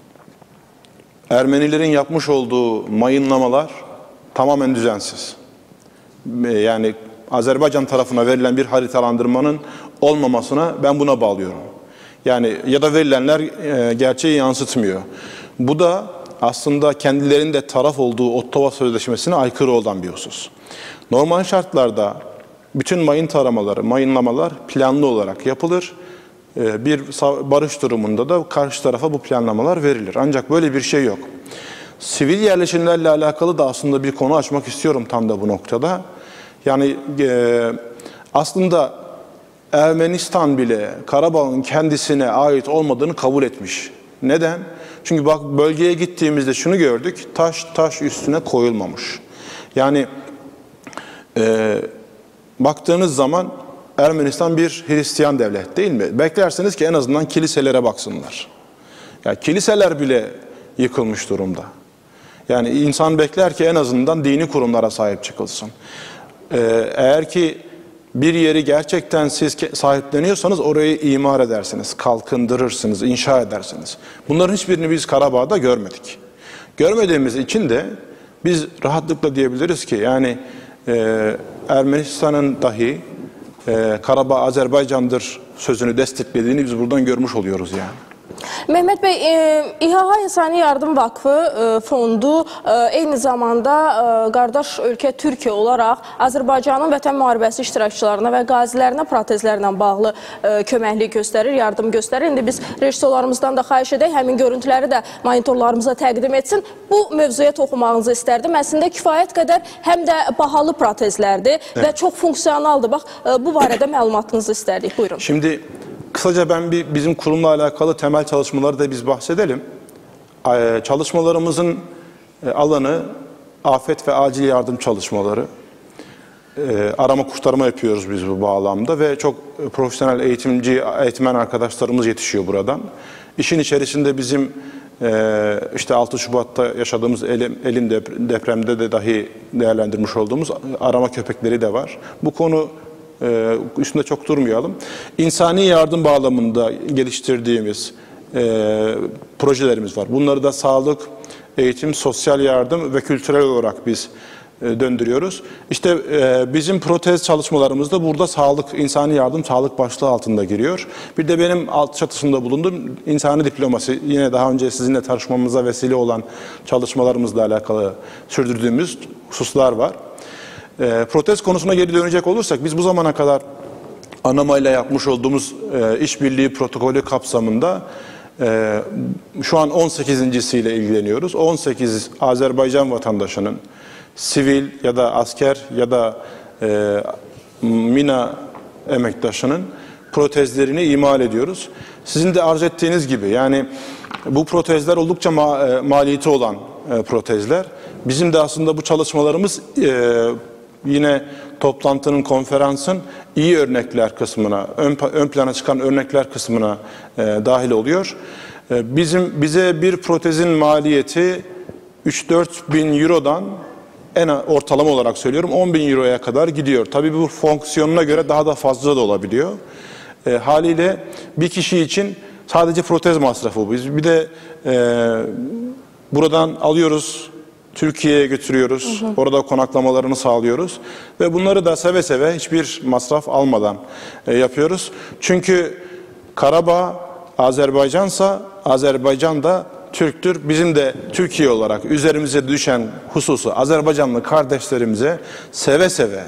Ermenilerin yapmış olduğu mayınlamalar tamamen düzensiz. Yani Azerbaycan tarafına verilen bir haritalandırmanın olmamasına ben buna bağlıyorum. Yani ya da verilenler e, gerçeği yansıtmıyor. Bu da aslında kendilerinin de taraf olduğu Ottawa Sözleşmesi'ne aykırı olan bir husus. Normal şartlarda bütün mayın taramaları, mayınlamalar planlı olarak yapılır. Bir barış durumunda da karşı tarafa bu planlamalar verilir. Ancak böyle bir şey yok. Sivil yerleşimlerle alakalı da aslında bir konu açmak istiyorum tam da bu noktada. Yani e, aslında Ermenistan bile Karabağ'ın kendisine ait olmadığını kabul etmiş. Neden? Çünkü bak bölgeye gittiğimizde şunu gördük, taş taş üstüne koyulmamış. Yani e, baktığınız zaman Ermenistan bir Hristiyan devlet değil mi? Beklersiniz ki en azından kiliselere baksınlar. Ya kiliseler bile yıkılmış durumda. Yani insan bekler ki en azından dini kurumlara sahip çıkılsın. Ee, eğer ki bir yeri gerçekten siz sahipleniyorsanız orayı imar edersiniz, kalkındırırsınız, inşa edersiniz. Bunların hiçbirini biz Karabağ'da görmedik. Görmediğimiz için de biz rahatlıkla diyebiliriz ki yani e, Ermenistan'ın dahi e, Karabağ Azerbaycan'dır sözünü desteklediğini biz buradan görmüş oluyoruz yani. Mehmet Bey, e, İHA İnsani Yardım Vakfı e, fondu e, eyni zamanda e, qardaş ölkə Türkiyə olaraq Azərbaycanın vətən müharibəsi iştirakçılarına və qazilərinə protezlərlə bağlı e, köməklik göstərir, yardım göstərir. İndi biz rejissorlarımızdan da xahiş edək, həmin görüntüləri də monitorlarımıza təqdim etsin. Bu mövzuya toxunmağınızı istərdim. Əslində kifayət qədər həm də bahalı protezlərdir evet. Və çox funksionaldır. Bax, e, bu barədə məlumatınızı istərdik. Buyurun. Şimdi kısaca ben bir bizim kurumla alakalı temel çalışmaları da biz bahsedelim. Ee, çalışmalarımızın alanı afet ve acil yardım çalışmaları. Ee, arama kurtarma yapıyoruz biz bu bağlamda ve çok profesyonel eğitimci, eğitmen arkadaşlarımız yetişiyor buradan. İşin içerisinde bizim e, işte altı Şubat'ta yaşadığımız elim, elim depremde de dahi değerlendirmiş olduğumuz arama köpekleri de var. Bu konu Ee, üstünde çok durmayalım. İnsani yardım bağlamında geliştirdiğimiz e, projelerimiz var. Bunları da sağlık, eğitim, sosyal yardım ve kültürel olarak biz döndürüyoruz. İşte e, bizim protez çalışmalarımızda burada sağlık, insani yardım, sağlık başlığı altında giriyor. Bir de benim alt çatısında bulunduğum insani diplomasi, yine daha önce sizinle tartışmamıza vesile olan çalışmalarımızla alakalı sürdürdüğümüz hususlar var. E, protez konusuna geri dönecek olursak, biz bu zamana kadar ANAMA ile yapmış olduğumuz e, işbirliği protokolü kapsamında e, şu an on sekizincisiyle ilgileniyoruz. on sekiz Azerbaycan vatandaşının sivil ya da asker ya da e, mina emektaşının protezlerini imal ediyoruz. Sizin de arz ettiğiniz gibi, yani bu protezler oldukça ma e, maliyeti olan e, protezler. Bizim de aslında bu çalışmalarımız e, yine toplantının, konferansın iyi örnekler kısmına, ön, ön plana çıkan örnekler kısmına e, dahil oluyor. E, bizim bize bir protezin maliyeti üç dört bin eurodan, en ortalama olarak söylüyorum, on bin euroya kadar gidiyor. Tabii bu fonksiyonuna göre daha da fazla da olabiliyor. E, haliyle bir kişi için sadece protez masrafı bu. Biz bir de e, buradan alıyoruz, Türkiye'ye götürüyoruz, hı hı. Orada konaklamalarını sağlıyoruz ve bunları da seve seve hiçbir masraf almadan e, yapıyoruz. Çünkü Karabağ Azerbaycansa, Azerbaycan da Türktür. Bizim de Türkiye olarak üzerimize düşen hususu Azerbaycanlı kardeşlerimize seve seve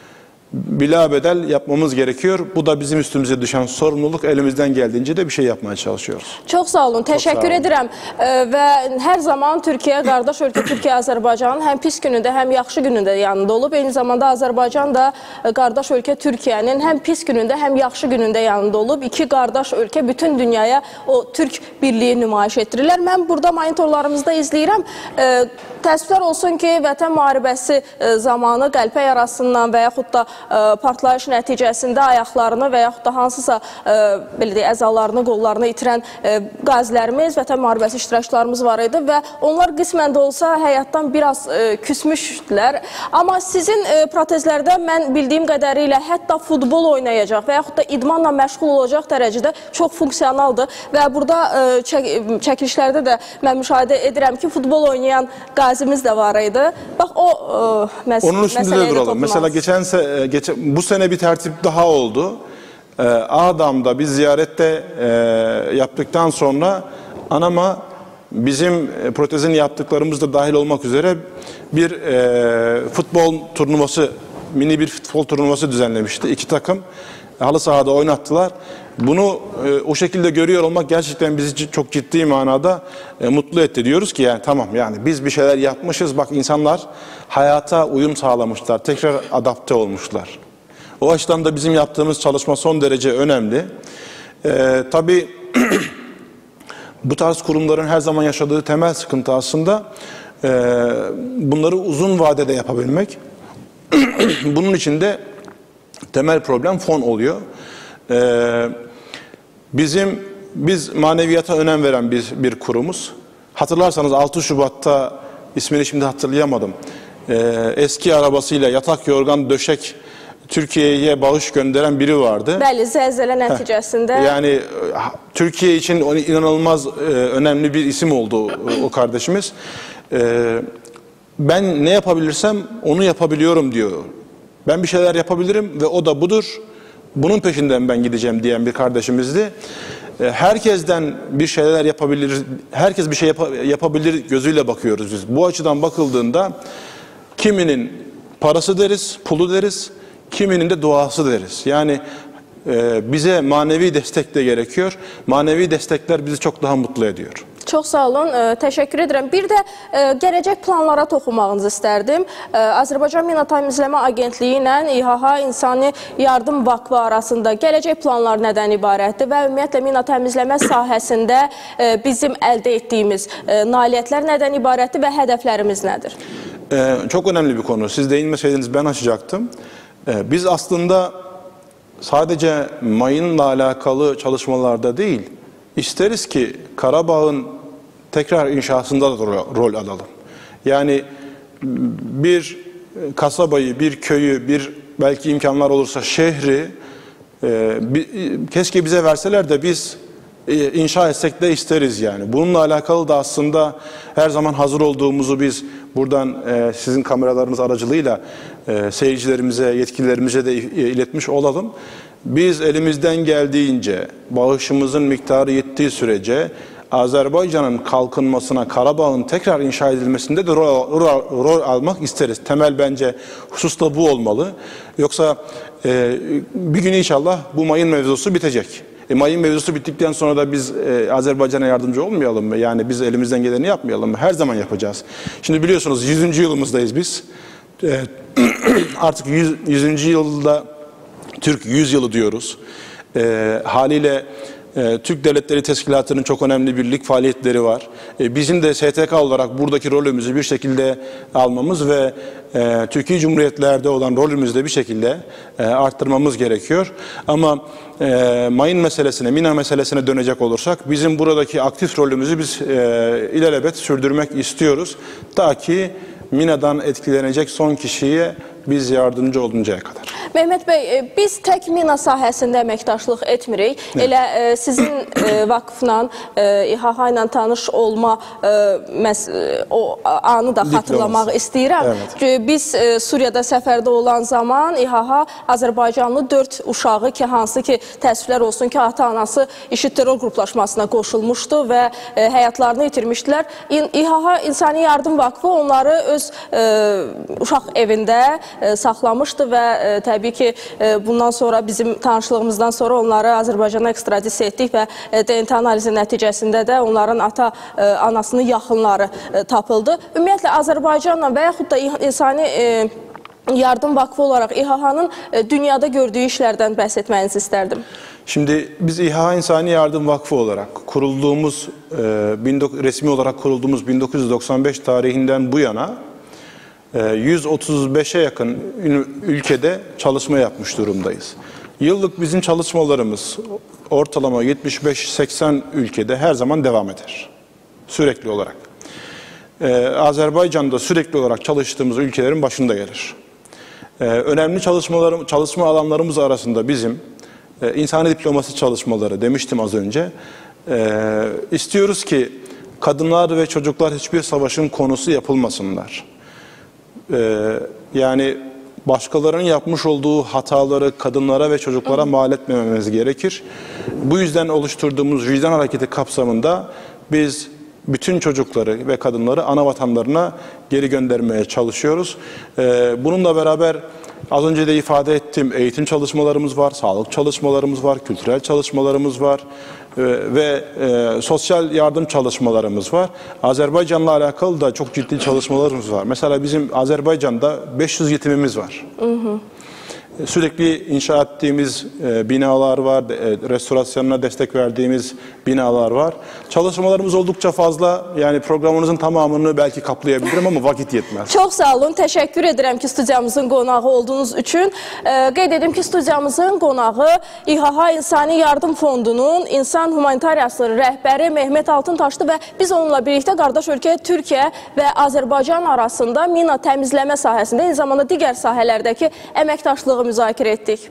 bilabedel yapmamız gerekiyor. Bu da bizim üstümüze düşen sorumluluk. Elimizden geldiğince de bir şey yapmaya çalışıyoruz. Çok sağ olun. Təşəkkür edirəm. Ee, ve her zaman Türkiye, qardaş ölkə Türkiye Azərbaycanın həm pis günündə, həm yaxşı günündə yanında olub. Eyni zamanda Azərbaycan da qardaş ölkə Türkiye'nin həm pis günündə, həm yaxşı günündə yanında olub. İki qardaş ölkə bütün dünyaya o Türk birliği nümayiş etdirirlər. Mən burada monitorlarımızda izləyirəm. Ee, təəssüflər olsun ki, Vətən müharibəsi zamanı qəlpə yarasından və yaxud da partlayış nəticəsində ayaqlarını və yaxud da hansısa e, belə deyək, əzalarını, qollarını itirən e, qazilərimiz, Vətən müharibəsi iştirakçılarımız var idi və onlar qismən də olsa həyatdan biraz e, küsmüşdülər. Amma sizin e, protezlərdə mən bildiyim qədərilə hətta futbol oynayacaq və yaxud da idmanla məşğul olacaq dərəcədə çox funksiyonaldır və burada e, çək çəkilişlərdə də mən müşahidə edirəm ki, futbol oynayan qazimiz də var idi. Bax o e, məs Onun üstünde de duralım. Mesela geçen se geçen, bu sene bir tertip daha oldu. Ee, Ağdam'da bir ziyarette e, yaptıktan sonra ANAMA bizim protezin yaptıklarımız da dahil olmak üzere bir e, futbol turnuvası, mini bir futbol turnuvası düzenlemişti. İki takım halı sahada oynattılar. Bunu e, o şekilde görüyor olmak gerçekten bizi çok ciddi manada e, mutlu etti. Diyoruz ki yani tamam, yani biz bir şeyler yapmışız. Bak, insanlar hayata uyum sağlamışlar. Tekrar adapte olmuşlar. O açıdan da bizim yaptığımız çalışma son derece önemli. E, tabii bu tarz kurumların her zaman yaşadığı temel sıkıntı aslında e, bunları uzun vadede yapabilmek. Bunun için de temel problem fon oluyor. Ee, bizim biz maneviyata önem veren bir bir kurumuz. Hatırlarsanız altı Şubat'ta, ismini şimdi hatırlayamadım, Ee, eski arabasıyla yatak, yorgan, döşek Türkiye'ye bağış gönderen biri vardı. Bəli, zəlzələ nəticəsində. Yani Türkiye için inanılmaz e, önemli bir isim oldu o kardeşimiz. Ee, ben ne yapabilirsem onu yapabiliyorum diyor. Ben bir şeyler yapabilirim ve o da budur. Bunun peşinden ben gideceğim diyen bir kardeşimizdi. Herkesten bir şeyler yapabilir, herkes bir şey yap yapabilir gözüyle bakıyoruz biz. Bu açıdan bakıldığında kiminin parası deriz, pulu deriz, kiminin de duası deriz. Yani e, bize manevi destek de gerekiyor. Manevi destekler bizi çok daha mutlu ediyor. Çox sağ olun, e, təşəkkür edirəm. Bir də e, gələcək planlara toxunmağınızı istərdim. E, Azərbaycan Mina Təmizləmə Agentliyi ilə İHA İnsani Yardım Vakfı arasında gələcək planlar nədən ibarətdir və ümumiyyətlə mina təmizləmə sahəsində e, bizim əldə etdiyimiz e, nailiyyətlər nədən ibarətdir və hədəflərimiz nədir? E, çok önemli bir konu. Siz değinmeseydiniz ben açacaktım. E, biz aslında sadece mayınla alakalı çalışmalarda değil, İsteriz ki Karabağ'ın tekrar inşasında da rol alalım. Yani bir kasabayı, bir köyü, bir belki imkanlar olursa şehri e, bir, keşke bize verseler de biz inşa etsek de isteriz yani. Bununla alakalı da aslında her zaman hazır olduğumuzu biz buradan e, sizin kameralarınız aracılığıyla e, seyircilerimize, yetkililerimize de iletmiş olalım. Biz elimizden geldiğince, bağışımızın miktarı yettiği sürece Azerbaycan'ın kalkınmasına, Karabağ'ın tekrar inşa edilmesinde de rol, rol, rol almak isteriz. Temel bence husus da bu olmalı. Yoksa e, bir gün inşallah bu mayın mevzusu bitecek. E, mayın mevzusu bittikten sonra da biz e, Azerbaycan'a yardımcı olmayalım mı? Yani biz elimizden geleni yapmayalım mı? Her zaman yapacağız. Şimdi biliyorsunuz yüzüncü yılımızdayız biz. E, artık yüzüncü yılda Türk yüz yılı diyoruz. E, haliyle e, Türk Devletleri Teşkilatı'nın çok önemli birlik faaliyetleri var. E, bizim de S T K olarak buradaki rolümüzü bir şekilde almamız ve e, Türkiye Cumhuriyetlerde olan rolümüzü de bir şekilde e, arttırmamız gerekiyor. Ama e, mayın meselesine, Mina meselesine dönecek olursak bizim buradaki aktif rolümüzü biz e, ilelebet sürdürmek istiyoruz. Ta ki Mina'dan etkilenecek son kişiye biz yardımcı oluncaya kadar. Mehmet Bey, biz tək Mina sahəsində əməkdaşlıq etmirik. Evet. Elə e, sizin e, vakıfla, e, İHA ilə tanış olma e, məs o anı da xatırlamaq Diplomas. istəyirəm. Evet. Biz e, Suriyada səfərdə olan zaman İHA Azərbaycanlı dörd uşağı ki, hansı ki təəssüflər olsun ki, ata-anası IŞİD terror qruplaşmasına qoşulmuşdu və e, həyatlarını itirmişdilər. İHA İnsani Yardım Vakfı onları öz e, uşaq evində e, saxlamışdı və e, təbii ki, e, bundan sonra bizim tanışlığımızdan sonra onları Azərbaycana ekstradisiya etdik və e, D N T analizi nəticəsində də onların ata e, anasının yaxınları e, tapıldı. Ümumiyyətlə Azərbaycanla və yaxud da İnsani e, Yardım Vakfı olarak İHA'nın e, dünyada gördüğü işlerden bəhs etmenizi isterdim. Şimdi biz İHA İnsani Yardım Vakfı olarak kurulduğumuz, e, resmi olarak kurulduğumuz bin dokuz yüz doksan beş tarihinden bu yana yüz otuz beşe yakın ülkede çalışma yapmış durumdayız. Yıllık bizim çalışmalarımız ortalama yetmiş beş seksen ülkede her zaman devam eder. Sürekli olarak. Ee, Azerbaycan'da sürekli olarak çalıştığımız ülkelerin başında gelir. Ee, önemli çalışmalarım, çalışma alanlarımız arasında bizim e, insani diplomasi çalışmaları demiştim az önce. Ee, istiyoruz ki kadınlar ve çocuklar hiçbir savaşın konusu yapılmasınlar. Ee, yani başkalarının yapmış olduğu hataları kadınlara ve çocuklara mal etmememiz gerekir. Bu yüzden oluşturduğumuz vicdan hareketi kapsamında biz bütün çocukları ve kadınları ana vatanlarına geri göndermeye çalışıyoruz. Ee, bununla beraber az önce de ifade ettim, eğitim çalışmalarımız var, sağlık çalışmalarımız var, kültürel çalışmalarımız var e, ve e, sosyal yardım çalışmalarımız var. Azerbaycan'la alakalı da çok ciddi çalışmalarımız var. Mesela bizim Azerbaycan'da beş yüz yetimimiz var. Hı hı. Sürekli inşa ettiğimiz e, binalar var, e, restorasyonuna destek verdiğimiz binalar var. Çalışmalarımız oldukça fazla. Yani programınızın tamamını belki kaplayabilirim ama vakit yetmez. Çok sağ olun. Teşekkür ederim ki stüdyamızın qonağı olduğunuz üçün. E, qeyd edim ki stüdyamızın qonağı İHA İnsani Yardım Fondunun İnsan Humanitariyasının rəhbəri Mehmet Altıntaşdı və biz onunla birlikte qardaş ölkə Türkiyə və Azərbaycan arasında mina təmizləmə sahəsində, eyni zamanda digər sahələrdəki əməkdaşlığı müzakirə etdik.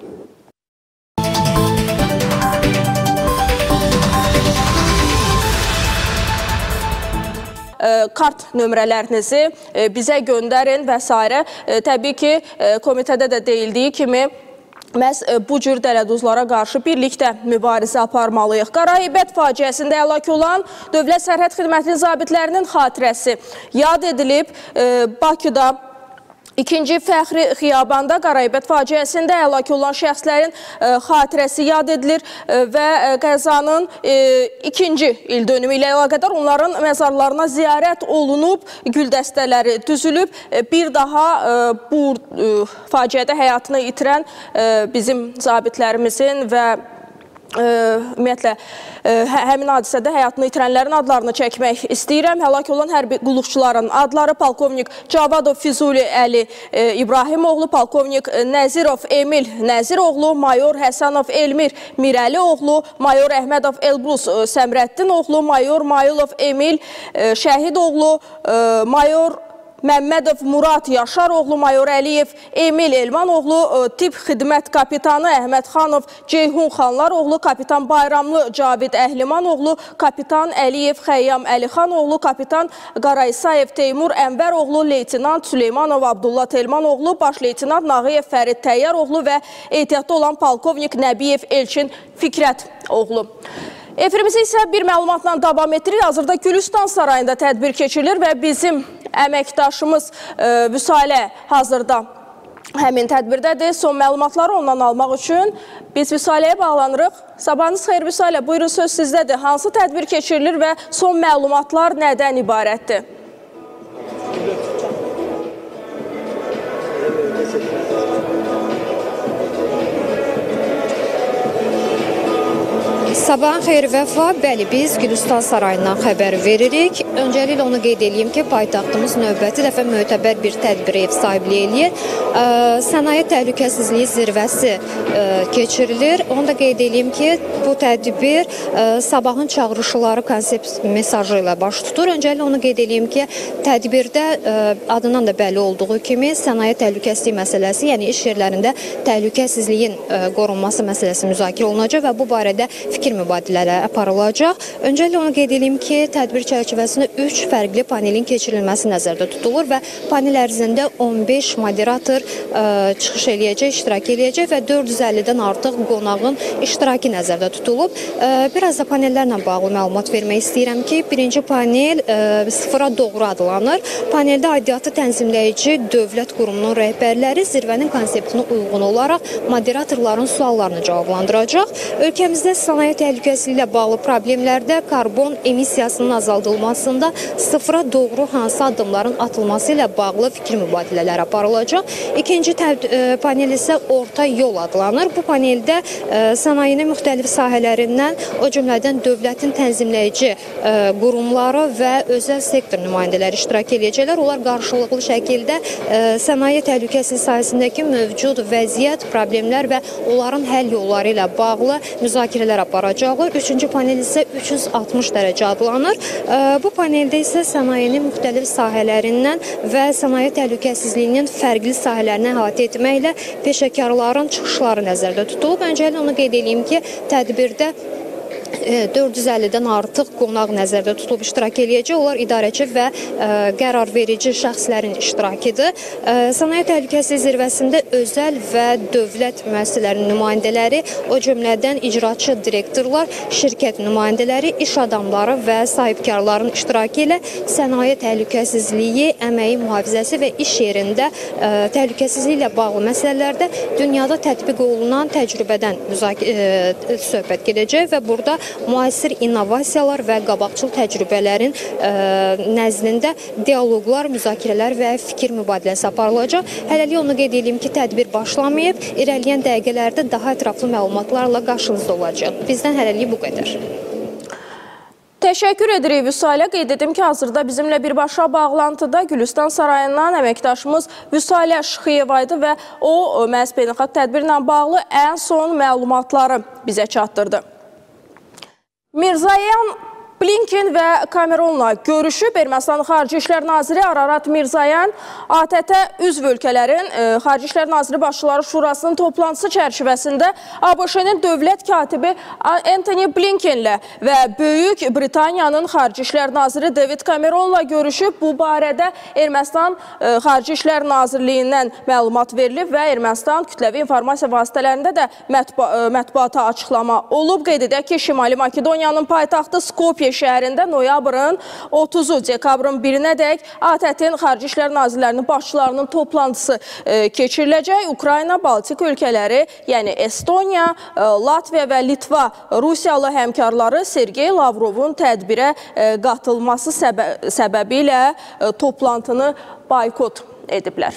Kart nömrələrinizi bizə göndərin və s. Təbii ki, komitədə də deyildiyi kimi məhz bu cür dələduzlara qarşı birlikdə mübarizə aparmalıyıq. Qaraheybət faciəsində həlak olan Dövlət Sərhəd Xidmətinin zabitlərinin xatirəsi yad edilib. Bakıda İkinci Fəxri Xiyabanda Qaraheybət faciəsində həlak olan şəxslərin e, xatirəsi yad edilir e, və e, qəzanın e, ikinci il dönümü ilə əlaqədar onların məzarlarına ziyarət olunub, gül dəstələri düzülüb. E, bir daha e, bu e, faciədə həyatını itirən e, bizim zabitlərimizin və e, ümumiyyətlə e, həmin hadisədə həyatını itirənlərin adlarını çəkmək istəyirəm. Həlak olan hərbi qulluqçuların adları polkovnik Cavadov Füzuli Əli e, İbrahimoğlu, polkovnik Nəzirov Emil Nəziroğlu, mayor Həsənov Elmir Mirəlioğlu, mayor Əhmədov Elbrus Səmrəddinoğlu, mayor Mayılov Emil e, Şəhidoğlu, e, mayor Məmmədov Murad Yaşaroğlu, Mayor Əliyev Emil Elmanoğlu, Tibb Xidmət Kapitanı Əhməd Xanov, Ceyhun Xanlaroğlu, Kapitan Bayramlı Cavid Əhlimanoğlu, Kapitan Əliyev Xəyyam Əlixanoğlu, Kapitan Qarayisayev Teymur Ənvəroğlu, Leytinant Süleymanov Abdullah Telmanoğlu, Baş Leytinant Nağıyev Fərid Təyyaroğlu və ehtiyatda olan Polkovnik Nəbiyev Elçin Fikrət oğlu. Efirimizi isə bir məlumatla davam etdirir. Hazırda Gülüstan Sarayında tədbir keçirilir və bizim əməkdaşımız e, Vüsalə hazırda həmin tədbirdədir. Son məlumatları ondan almaq üçün biz Vüsaləyə bağlanırıq. Sabahınız xeyir Vüsalə, buyurun söz sizdədir. Hansı tədbir keçirilir və son məlumatlar nədən ibarətdir? Sabahın xeyir Vəfa, bəli biz Gülüstan Sarayından xəbər veririk. Öncəliklə onu qeyd edeyim ki, paytaxtımız növbəti dəfə mötəbər bir tədbiri ev sahibliyi eləyir. Sənaye təhlükəsizliyi zirvəsi keçirilir. Onu da qeyd edeyim ki, bu tədbir sabahın çağırışları konsept mesajı ilə baş tutur. Öncəliklə onu qeyd edeyim ki, tədbirdə adından da bəlli olduğu kimi sənaye təhlükəsizliyi məsələsi, yəni iş yerlərində təhlükəsizliyin qorunması məsələsi müzakirə olunacaq və bu barədə fikir mübadilələri aparılacaq. Öncəliklə onu qeyd edeyim ki, tədbir çərçivəsində üç fərqli panelin keçirilməsi nəzərdə tutulur və panel ərzində on beş moderator ə, çıxış eləyəcək, iştirak eləyəcək və dörd yüz əllidən artıq qonağın iştirakı nəzərdə tutulub. Ə, biraz da panellərlə bağlı məlumat vermək istəyirəm ki, birinci panel ə, sıfıra doğru adlanır. Paneldə aidiyyatı tənzimləyici dövlət qurumunun rəhbərləri zirvənin konseptinə uyğun olaraq moderatorların suallarını cavablandıracaq. Ölkəmizdə sənaye təhlükəsizliyi ilə bağlı problemlərdə karbon emissiyasının azaldılmasında sıfıra doğru hansı addımların atılması ilə bağlı fikir mübadilələri aparılacaq. İkinci panel isə orta yol adlanır. Bu paneldə sənayenin müxtəlif sahələrindən, o cümlədən dövlətin tənzimləyici qurumları və özəl sektor nümayəndələri iştirak edəcəklər. Onlar qarşılıqlı şəkildə sənaye təhlükəsizliyi sahəsindəki mövcud vəziyyət, problemlər və onların həll yolları ilə bağlı müzakirələr aparacaqlar. Üçüncü panel isə üç yüz altmış dərəcə adlanır. Bu paneldə isə sənayenin müxtəlif sahələrindən və sənaye təhlükəsizliyinin fərqli sahələrini əhatə etməklə peşəkarların çıxışları nəzərdə tutulub. Öncəliklə onu qeyd edeyim ki, tədbirdə dörd yüz əllidən artıq qonaq nəzərdə tutulub iştirak eləyəcək. Onlar idarəçi və ə, qərar verici şəxslərin iştirakıdır. Ə, Sənaye Təhlükəsizliyi zirvəsində özəl və dövlət müəssisələrinin nümayəndələri, o cümlədən icraçı direktorlar, şirkət nümayəndələri, iş adamları və sahibkarların iştirakı ilə sənaye təhlükəsizliyi, əməyi mühafizəsi və iş yerində ə, təhlükəsizliyi ilə bağlı məsələlərdə dünyada tətbiq olunan təcrübədən müzakirə söhbət gedəcək və burada müasir innovasiyalar və qabaqcıl təcrübələrin ə, nəzdində dialoqlar, müzakirələr və fikir mübadiləsi aparılacaq. Hələlik onu qeyd edeyim ki, tədbir başlamayıb, irəliyən dəqiqələrdə daha ətraflı məlumatlarla qarşınızda olacaq. Bizdən hələlik bu qədər. Təşəkkür edirik Vüsalə. Qeyd edim ki, hazırda bizimlə birbaşa bağlantıda Gülüstan Sarayından əməkdaşımız Vüsalə Şıxıyeva idi və o, məhz beynəlxalq tədbirlə bağlı ən son məlumatları bizə çatdırdı. Mirzayan Blinken və Cameronla görüşüb. Ermənistanın Xarici İşlər Naziri Ararat Mirzayan A T T üzv ölkələrin e, Xarici İşlər Naziri Başçıları Şurasının toplantısı çərçivəsində A B Ş-nin dövlət katibi Antony Blinkenlə və Böyük Britaniyanın Xarici İşlər Naziri David Cameronla görüşüb. Bu barədə Ermənistan e, Xarici İşlər Nazirliyindən məlumat verilib və Ermənistan kütləvi informasiya vasitələrində də mətbu e, mətbuata açıqlama olub. Qeyd edək ki, Şimali Makedoniyanın paytaxtı Skopje şəhərində noyabrın otuzu dekabrın birinədək A T T-nin Xarici İşlər Nazirlərinin başçılarının toplantısı e, keçiriləcək. Ukrayna, Baltik ölkələri, yəni Estoniya, e, Latviya və Litva Rusiyalı həmkarları Sergey Lavrovun tədbirə e, qatılması səbə səbəbilə e, toplantını boykot ediblər.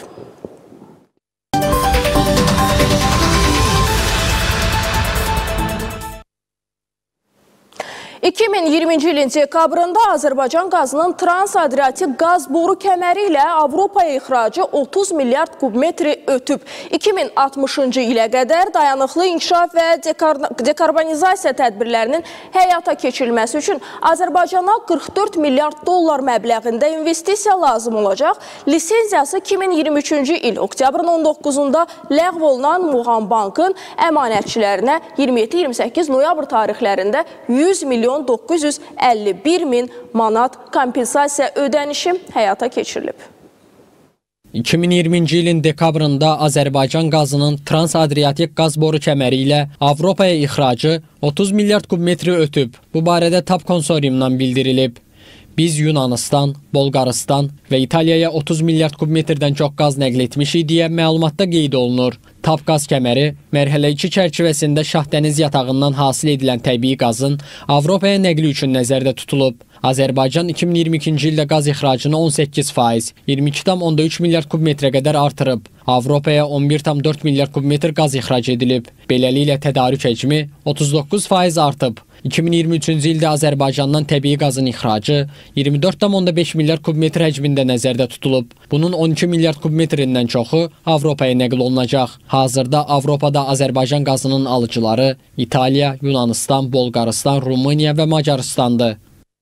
iki min iyirminci ilin dekabrında Azərbaycan qazının Trans-Adriatik qaz boru kəməri ilə Avropaya ixracı otuz milyard kub metri ötüb. iki min altmışıncı ilə qədər dayanıqlı inkişaf və dekarbonizasiya tədbirlərinin həyata keçirilməsi üçün Azərbaycana qırx dörd milyard dollar məbləğində investisiya lazım olacaq. Lisenziyası iki min iyirmi üçüncü il oktyabrın on doqquzunda ləğv olunan Muğam Bankın əmanətçilərinə iyirmi yeddi iyirmi səkkiz noyabr tarixlərində yüz milyon doqquz yüz əlli bir min manat kompensasiya ödənişi həyata keçirilib. iki min iyirminci ilin dekabrında Azərbaycan qazının Trans-Adriatik qaz boru kəməri ilə Avropaya ixracı otuz milyard kub metri ötüb. Bu barədə TAP konsorsiumdan bildirilib. Biz Yunanistan, Bolqarıstan və İtaliyaya otuz milyard kub metrdən çox qaz nəql etmişik deyə məlumatda qeyd olunur. TAP qaz kəməri mərhələ iki çərçivəsində Şahdəniz yatağından hasil edilən təbii qazın Avropaya nəqli üçün nəzərdə tutulub. Azərbaycan iki min iyirmi ikinci ildə qaz ixracını on səkkiz faiz, iyirmi iki tam onda üç milyard kub metrə qədər artırıb. Avropaya on bir tam dörd milyard kub metr qaz ixrac edilib. Beləliklə tədarük həcmi otuz doqquz faiz artıb. iki min iyirmi üçüncü ildə Azərbaycandan təbii qazın ixracı iyirmi dörd tam onda beş milyard kub metr həcmində nəzərdə tutulub. Bunun on iki milyard kub metrindən çoxu Avropaya nəql olunacaq. Hazırda Avropada Azərbaycan qazının alıcıları İtaliya, Yunanistan, Bolqarıstan, Rumıniya və Macaristandır.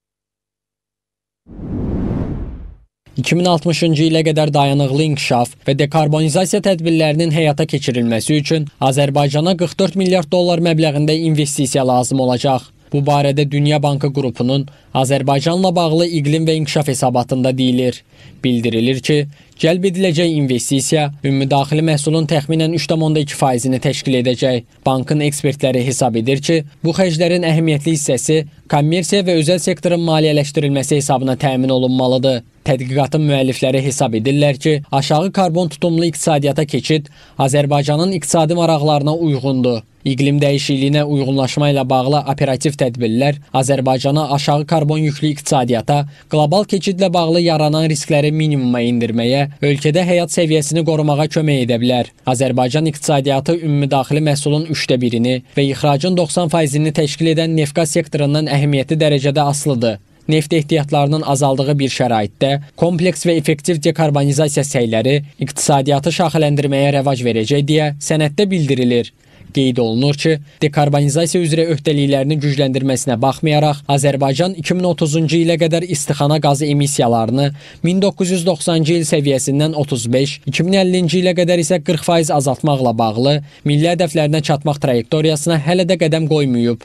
iki min altmışıncı ilə qədər dayanıqlı inkişaf və dekarbonizasiya tədbirlərinin həyata keçirilməsi üçün Azərbaycana qırx dörd milyard dollar məbləğində investisiya lazım olacaq. Bu barədə Dünya Bankı qrupunun Azərbaycanla bağlı iqlim və inkişaf hesabatında deyilir. Bildirilir ki, cəlb ediləcək investisiya ümumdaxili məhsulun təxminən üç tam onda iki faizini təşkil edəcək. Bankın ekspertləri hesab edir ki, bu xərclərin əhəmiyyətli hissəsi kommersiya və özəl sektorun maliyyələşdirilməsi hesabına təmin olunmalıdır. Tədqiqatın müəllifləri hesab edirlər ki, aşağı karbon tutumlu iqtisadiyyata keçid Azərbaycanın iqtisadi maraqlarına uyğundur. İqlim dəyişikliyinə uyğunlaşma ilə bağlı operativ tədbirlər Azərbaycana aşağı karbon yüklü iqtisadiyyata, qlobal keçidlə bağlı yaranan riskləri minimuma indirməyə, ölkədə həyat səviyyəsini qorumağa kömək edə bilər. Azərbaycan iqtisadiyyatı ümumdaxili məhsulun üçdə birini və ixracın doxsan faizini təşkil edən neft-qaz sektorundan əhəmiyyətli dərəcədə asılıdır. Neft ehtiyatlarının azaldığı bir şəraitdə kompleks və effektiv dekarbonizasiya səyləri iqtisadiyyatı şaxələndirməyə rəvac verəcək deyə sənəddə bildirilir. Qeyd olunur ki, dekarbonizasiya üzrə öhdəliklərini gücləndirməsinə baxmayaraq, Azərbaycan iki min otuzuncu ilə qədər istixana qazı emissiyalarını min doqquz yüz doxsanıncı il səviyyəsindən otuz beş, iki min əllinci ilə qədər isə qırx faiz azaltmaqla bağlı milli hədəflərinə çatmaq trayektoriyasına hələ də qədəm qoymayıb.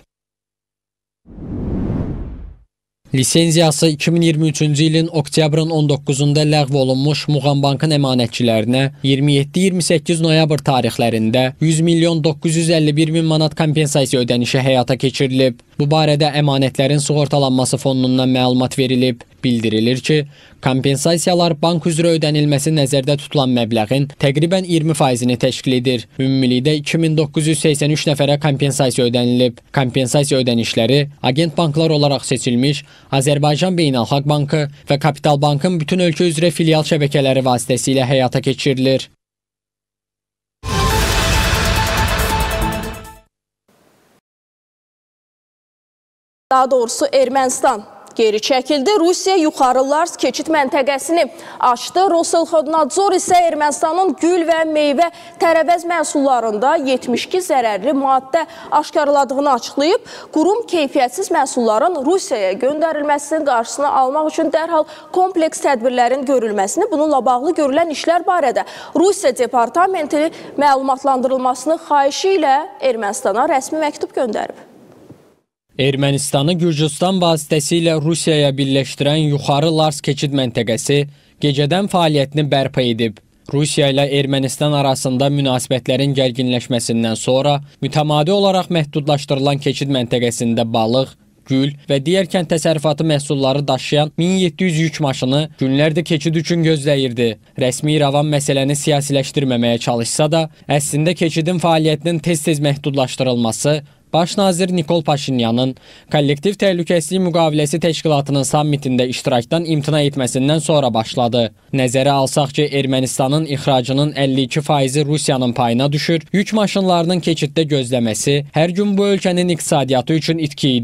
Lisenziyası iki min iyirmi üçüncü ilin oktyabrın on doqquzunda ləğv olunmuş Muğam Bankın əmanətçilərinə iyirmi yeddi iyirmi səkkiz noyabr tarixlərində yüz milyon doqquz yüz əlli bir min manat kompensasiya ödənişi həyata keçirilib. Bu barədə əmanətlərin sığortalanması fondundan məlumat verilib. Bildirilir ki, kompensasiyalar bank üzrə ödənilməsi nəzərdə tutulan məbləğin təqribən iyirmi faizini təşkil edir. Ümumilikdə iki min doqquz yüz səksən üç nəfərə kompensasiya ödənilib. Kompensasiya ödənişləri agent banklar olaraq seçilmiş Azərbaycan Beynəlxalq Bankı və Kapital Bankın bütün ölkə üzrə filial şəbəkələri vasitəsilə həyata keçirilir. Daha doğrusu Ermənistan geri çəkildi. Rusiya yuxarı Lars keçid məntəqəsini açdı. Roselxodnadzor isə Ermənistanın gül və meyvə tərəvəz məhsullarında yetmiş iki zərərli maddə aşkarladığını açıqlayıb. Qurum keyfiyyətsiz məhsulların Rusiyaya göndərilməsinin qarşısını almaq üçün dərhal kompleks tədbirlərin görülməsini, bununla bağlı görülən işlər barədə Rusiya Departamenti məlumatlandırılmasını xahişi ilə Ermənistana rəsmi məktub göndərib. Ermənistanı Gürcüstan vasitəsilə Rusiyaya birləşdirən Yuxarı Lars keçid məntəqəsi gecədən fəaliyyətini bərpa edib. Rusiya ilə Ermənistan arasında münasibətlərin gərginləşməsindən sonra mütəmadi olaraq məhdudlaşdırılan keçid məntəqəsində balıq, gül və digər kənd təsərrüfatı məhsulları daşıyan min yeddi yüz yük maşını günlərdə keçid üçün gözləyirdi. Rəsmi İrəvan məsələni siyasiləşdirməməyə çalışsa da, əslində keçidin fəaliyyətinin tez-tez məhdudlaşdırılması Baş nazir Nikol Paşinyanın Kollektiv Təhlükəsizlik Müqaviləsi Təşkilatının sammitində iştirakdan imtina etməsindən sonra başladı. Nəzərə alsaq ki, Ermənistanın ixracının əlli iki faizi Rusiyanın payına düşür, yük maşınlarının keçiddə gözləməsi hər gün bu ölkənin iqtisadiyyatı üçün itki idi.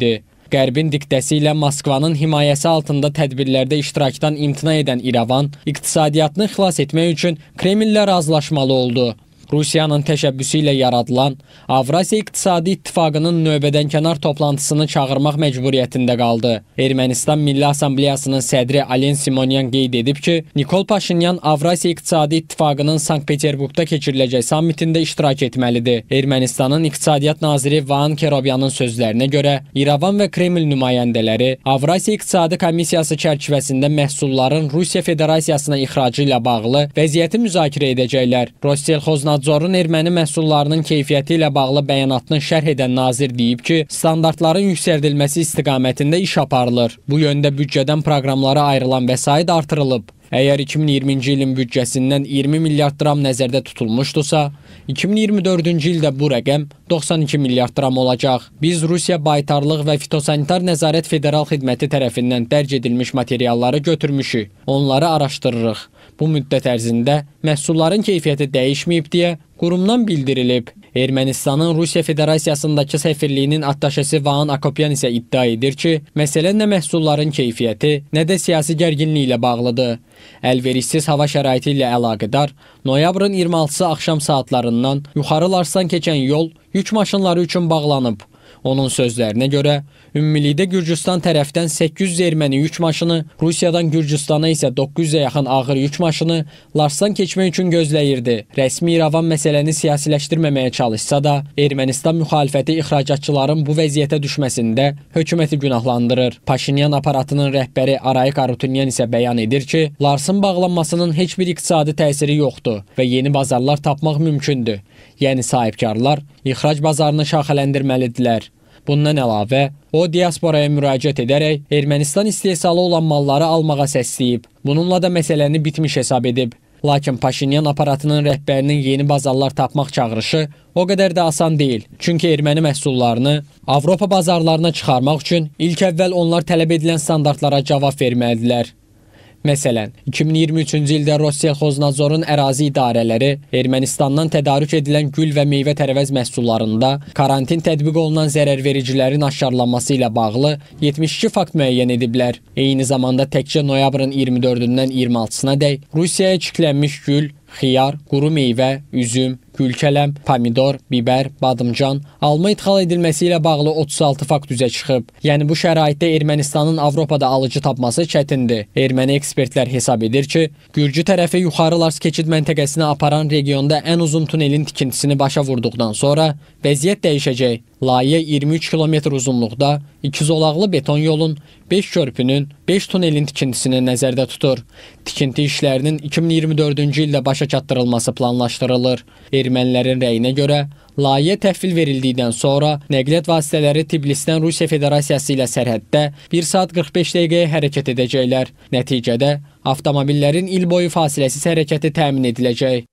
Qərbin diktəsi ilə Moskvanın himayəsi altında tədbirlərdə iştirakdan imtina edən İrəvan, iqtisadiyyatını xilas etmək üçün Kremllə razılaşmalı oldu. Rusiyanın təşəbbüsü ilə yaradılan Avrasiya İqtisadi İttifaqının növbədənkənar toplantısını çağırmaq məcburiyyətində qaldı. Ermənistan Milli Assambleyasının sədri Alen Simonyan qeyd edib ki, Nikol Paşinyan Avrasiya İqtisadi İttifaqının Sankt-Peterburqda keçiriləcək sammitində iştirak etməlidir. Ermənistanın İqtisadiyyat naziri Van Kerobyanın sözlərinə görə, İrəvan və Kreml nümayəndələri Avrasiya İqtisadi Komissiyası çərçivəsində məhsulların Rusiya Federasiyasına ixracı ilə bağlı vəziyyəti müzakirə edəcəklər. Rossiyalxoznadzor Zorun erməni məhsullarının keyfiyyəti ilə bağlı bəyanatını şərh edən nazir deyib ki, standartların yüksəldilməsi istiqamətində iş aparılır. Bu yöndə büdcədən proqramlara ayrılan vəsait artırılıb. Əgər iki min iyirminci ilin büdcəsindən iyirmi milyard dram nəzərdə tutulmuşdusa, iki min iyirmi dördüncü ildə bu rəqəm doxsan iki milyard dram olacaq. Biz Rusiya Baytarlıq və Fitosanitar Nəzarət Federal Xidməti tərəfindən dərc edilmiş materialları götürmüşük, onları araşdırırıq. Bu müddət ərzində məhsulların keyfiyyəti dəyişməyib deyə qurumdan bildirilib. Ermənistanın Rusiya Federasiyasındakı səfirliyinin attaşesi Van Akopyan isə iddia edir ki, məsələ nə məhsulların keyfiyyəti, nə də siyasi gərginlik ilə bağlıdır. Əlverişsiz hava şəraiti ilə əlaqədar noyabrın iyirmi altısı axşam saatlarından yuxarı Larsdan keçən yol yük maşınları üçün bağlanıb. Onun sözlərinə görə, ümumilikdə Gürcüstan tərəfdən səkkiz yüz erməni yük maşını, Rusiyadan Gürcüstana isə doqquz yüzə yaxın ağır yük maşını Larsdan keçmək üçün gözləyirdi. Rəsmi İrəvan məsələni siyasiləşdirməməyə çalışsa da, Ermənistan müxalifəti ixracatçıların bu vəziyyətə düşməsində hökuməti günahlandırır. Paşinyan aparatının rəhbəri Arayik Arutunyan isə bəyan edir ki, Larsın bağlanmasının heç bir iqtisadi təsiri yoxdur və yeni bazarlar tapmaq mümkündür. Yəni sahibkarlar ixrac bazarını şaxələndirməlidirlər. Bundan əlavə, o diasporaya müraciət edərək Ermənistan istehsalı olan malları almağa səsləyib. Bununla da məsələni bitmiş hesab edib. Lakin Paşinyan aparatının rəhbərinin yeni bazarlar tapmaq çağırışı o qədər də asan deyil. Çünki erməni məhsullarını Avropa bazarlarına çıxarmaq üçün ilk əvvəl onlar tələb edilən standartlara cavab verməlidirlər. Məsələn, iki min iyirmi üçüncü ildə Rossiyalxoznadzorun ərazi idarələri Ermənistandan tədarük edilən gül və meyvə tərəvəz məhsullarında karantin tətbiq olunan zərərvericilərin aşkarlanması ilə bağlı yetmiş iki fakt müəyyən ediblər. Eyni zamanda təkcə noyabrın iyirmi dördündən iyirmi altısına dək Rusiyaya çiklənmiş gül, xiyar, quru meyvə, üzüm, gülkələm, pomidor, biber, badımcan, alma idxal edilməsi ilə bağlı otuz altı fakt üzə çıxıb. Yəni bu şəraitdə Ermənistanın Avropada alıcı tapması çətindir. Erməni ekspertlər hesab edir ki, Gürcü tərəfi yuxarı Lars keçid məntəqəsinə aparan regionda ən uzun tunelin tikintisini başa vurduqdan sonra vəziyyət dəyişəcək. Layihə iyirmi üç kilometr uzunluqda iki zolaqlı beton yolun, beş körpünün, beş tunelin tikintisini nəzərdə tutur. Tikinti işlərinin iki min iyirmi dördüncü ildə başa çatdırılması planlaşdırılır. Ermənilərin rəyinə görə, layihə təhvil verildikdən sonra nəqliyyat vasitələri Tbilisdən Rusiya Federasiyası ilə sərhəddə bir saat qırx beş dəqiqəyə hərəkət edəcəklər. Nəticədə avtomobillərin il boyu fasiləsiz hərəkəti təmin ediləcək.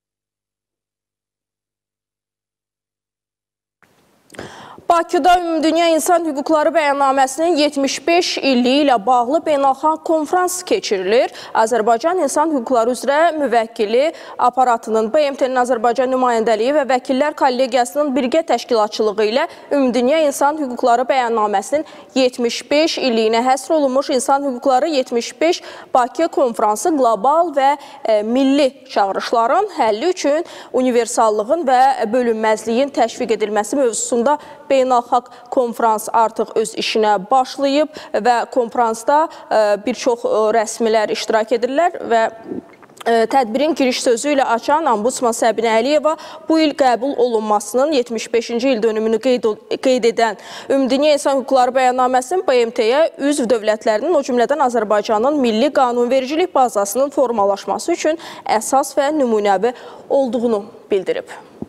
Bakıda Ümumdünya İnsan Hüquqları Bəyannaməsinin yetmiş beş illiyi ilə bağlı beynəlxalq konfrans keçirilir. Azərbaycan İnsan Hüquqları üzrə müvəkkili aparatının, B M T-nin Azərbaycan nümayəndəliyi və Vəkillər Kollegiyasının birgə təşkilatçılığı ilə Ümumdünya İnsan Hüquqları Bəyannaməsinin yetmiş beş illiyinə həsr olunmuş İnsan Hüquqları yetmiş beş Bakı konfransı qlobal və e, milli çağırışların həlli üçün universallığın və bölünməzliyin təşviq edilməsi mövzusunda beynəlxalq konfrans artıq öz işinə başlayıb və konfransda bir çox rəsmilər iştirak edirlər və tədbirin giriş sözü ilə açan Ombudsman Səbinə Əliyeva bu il qəbul olunmasının yetmiş beşinci il dönümünü qeyd edən Ümumdünya İnsan Hüquqları Bəyannaməsinin B M T-yə üzv dövlətlərinin, o cümlədən Azərbaycanın milli qanunvericilik bazasının formalaşması üçün əsas və nümunəvi olduğunu bildirib.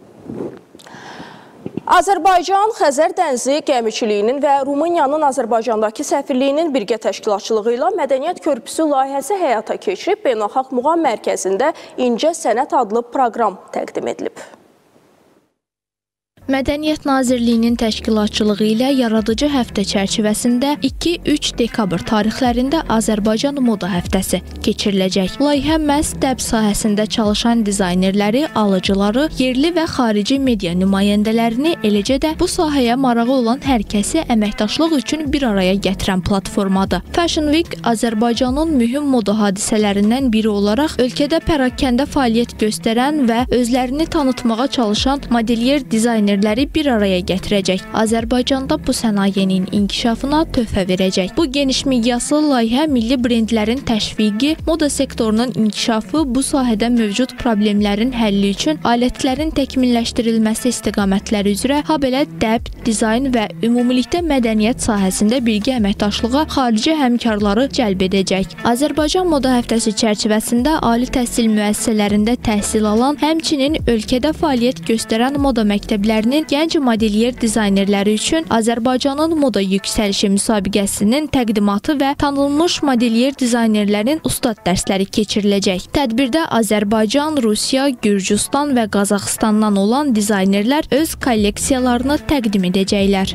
Azərbaycan Xəzər dənizi gəmiçiliyinin və Rumıniyanın Azərbaycandakı səfirliyinin birgə təşkilatçılığı ilə Mədəniyyət Körpüsü layihəsi həyata keçirib, Beynəlxalq Muğam Mərkəzində İncə Sənət adlı proqram təqdim edilib. Mədəniyyət Nazirliyinin təşkilatçılığı ilə yaradıcı həftə çərçivəsində iki üç dekabr tarixlərində Azərbaycan Moda həftəsi keçiriləcək. Layihə məhz dəb sahəsində çalışan dizaynerləri, alıcıları, yerli və xarici media nümayəndələrini, eləcə də bu sahəyə marağı olan hər kəsi əməkdaşlıq üçün bir araya gətirən platformadır. Fashion Week Azərbaycanın mühüm moda hadisələrindən biri olaraq ölkədə pərakəndə fəaliyyət göstərən və özlərini tanıtmağa çalışan modelyer dizaynerləri bir araya gətirəcək. Azərbaycanda bu sənayenin inkişafına töhfə verəcək. Bu geniş miqyaslı layihə milli brendlərin təşviqi, moda sektorunun inkişafı, bu sahədə mövcud problemlərin həlli üçün alətlərin təkmilləşdirilməsi istiqamətləri üzrə, habelə dəb, dizayn və ümumilikdə mədəniyyət sahəsində birgə əməkdaşlığa xarici həmkarları cəlb edəcək. Azərbaycan Moda həftəsi çərçivəsində ali təhsil müəssisələrində təhsil alan, həmçinin ölkədə fəaliyyət göstərən moda məktəblərinin gənc modelyer dizaynerləri üçün Azərbaycanın moda yüksəlişi müsabiqəsinin təqdimatı və tanınmış modelyer dizaynerlərin ustad dərsləri keçiriləcək. Tədbirdə Azərbaycan, Rusiya, Gürcüstan və Qazaxıstandan olan dizaynerlər öz kolleksiyalarını təqdim edəcəklər.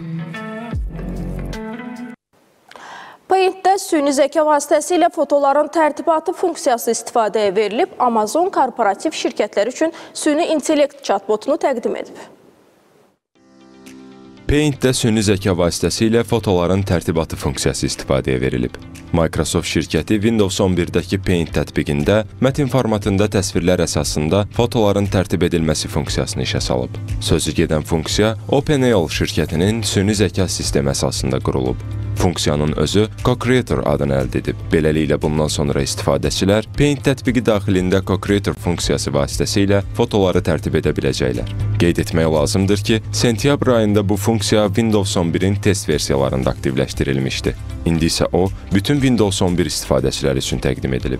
Paintdə süni zəka vasitəsilə fotoların tərtibatı funksiyası istifadəyə verilib, Amazon korporativ şirkətlər üçün süni intellekt chatbotunu təqdim edib. Paintdə süni zəka vasitəsilə fotoların tərtibatı funksiyası istifadəyə verilib. Microsoft şirkəti Windows on birdəki Paint tətbiqində mətin formatında təsvirlər əsasında fotoların tərtib edilməsi funksiyasını işə salıb. Sözü gedən funksiya OpenAI şirkətinin süni zəka sistemi əsasında qurulub. Funksiyanın özü Co-Creator adını əldə edib. Beləliklə, bundan sonra istifadəçilər Paint tətbiqi daxilində Co-Creator funksiyası vasitəsilə fotoları tərtib edə biləcəklər. Qeyd etmək lazımdır ki, sentyabr ayında bu funksiya Windows on birin test versiyalarında aktivləşdirilmişdi. İndi isə o, bütün Windows on bir istifadəçiləri üçün təqdim edilib.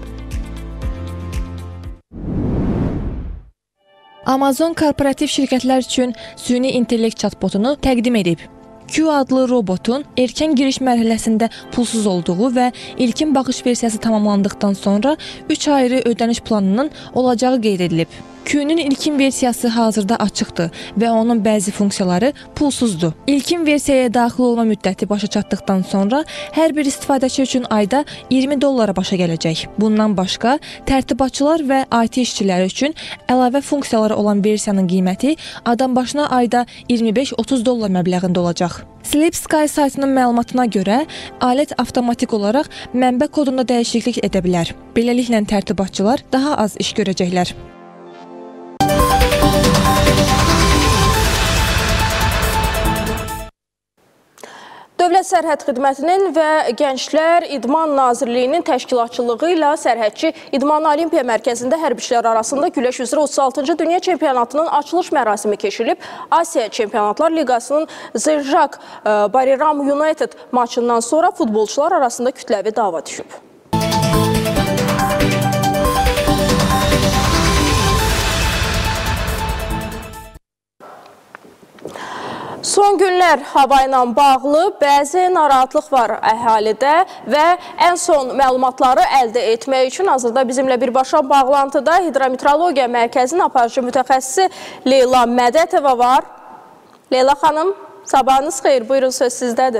Amazon korporativ şirkətlər üçün süni intellekt chatbotunu təqdim edib. Q adlı robotun erkən giriş mərhələsində pulsuz olduğu və ilkin baxış versiyası tamamlandıqdan sonra üç ayrı ödəniş planının olacağı qeyd edilib. Q-nun ilkin versiyası hazırda açıqdır və onun bəzi funksiyaları pulsuzdur. İlkin versiyaya daxil olma müddəti başa çatdıqdan sonra hər bir istifadəçi üçün ayda iyirmi dollara başa gələcək. Bundan başqa, tərtibatçılar və I T işçiləri üçün əlavə funksiyaları olan versiyanın qiyməti adam başına ayda iyirmi beş otuz dollar məbləğində olacaq. Sleep Sky saytının məlumatına görə, alət avtomatik olaraq mənbə kodunda dəyişiklik edə bilər. Beləliklə, tərtibatçılar daha az iş görəcəklər. Dövlət Sərhəd Xidmətinin və Gənclər İdman Nazirliyinin təşkilatçılığı ilə Sərhədçi İdman Olimpiya Mərkəzində hərbiçilər arasında güləş üzrə otuz altıncı Dünya Çempionatının açılış mərasimi keçirilib. Asiya Çempionatlar Liqasının Zirjak Bariram United maçından sonra futbolçular arasında kütləvi dava düşüb. Son günlər hava ilə bağlı bəzi narahatlıq var əhalidə və ən son məlumatları əldə etmək üçün hazırda bizimlə birbaşa bağlantıda Hidrometeorologiya Mərkəzinin aparıcı mütəxəssisi Leyla Mədətova var. Leyla xanım, sabahınız xeyir, buyurun, söz sizdədir.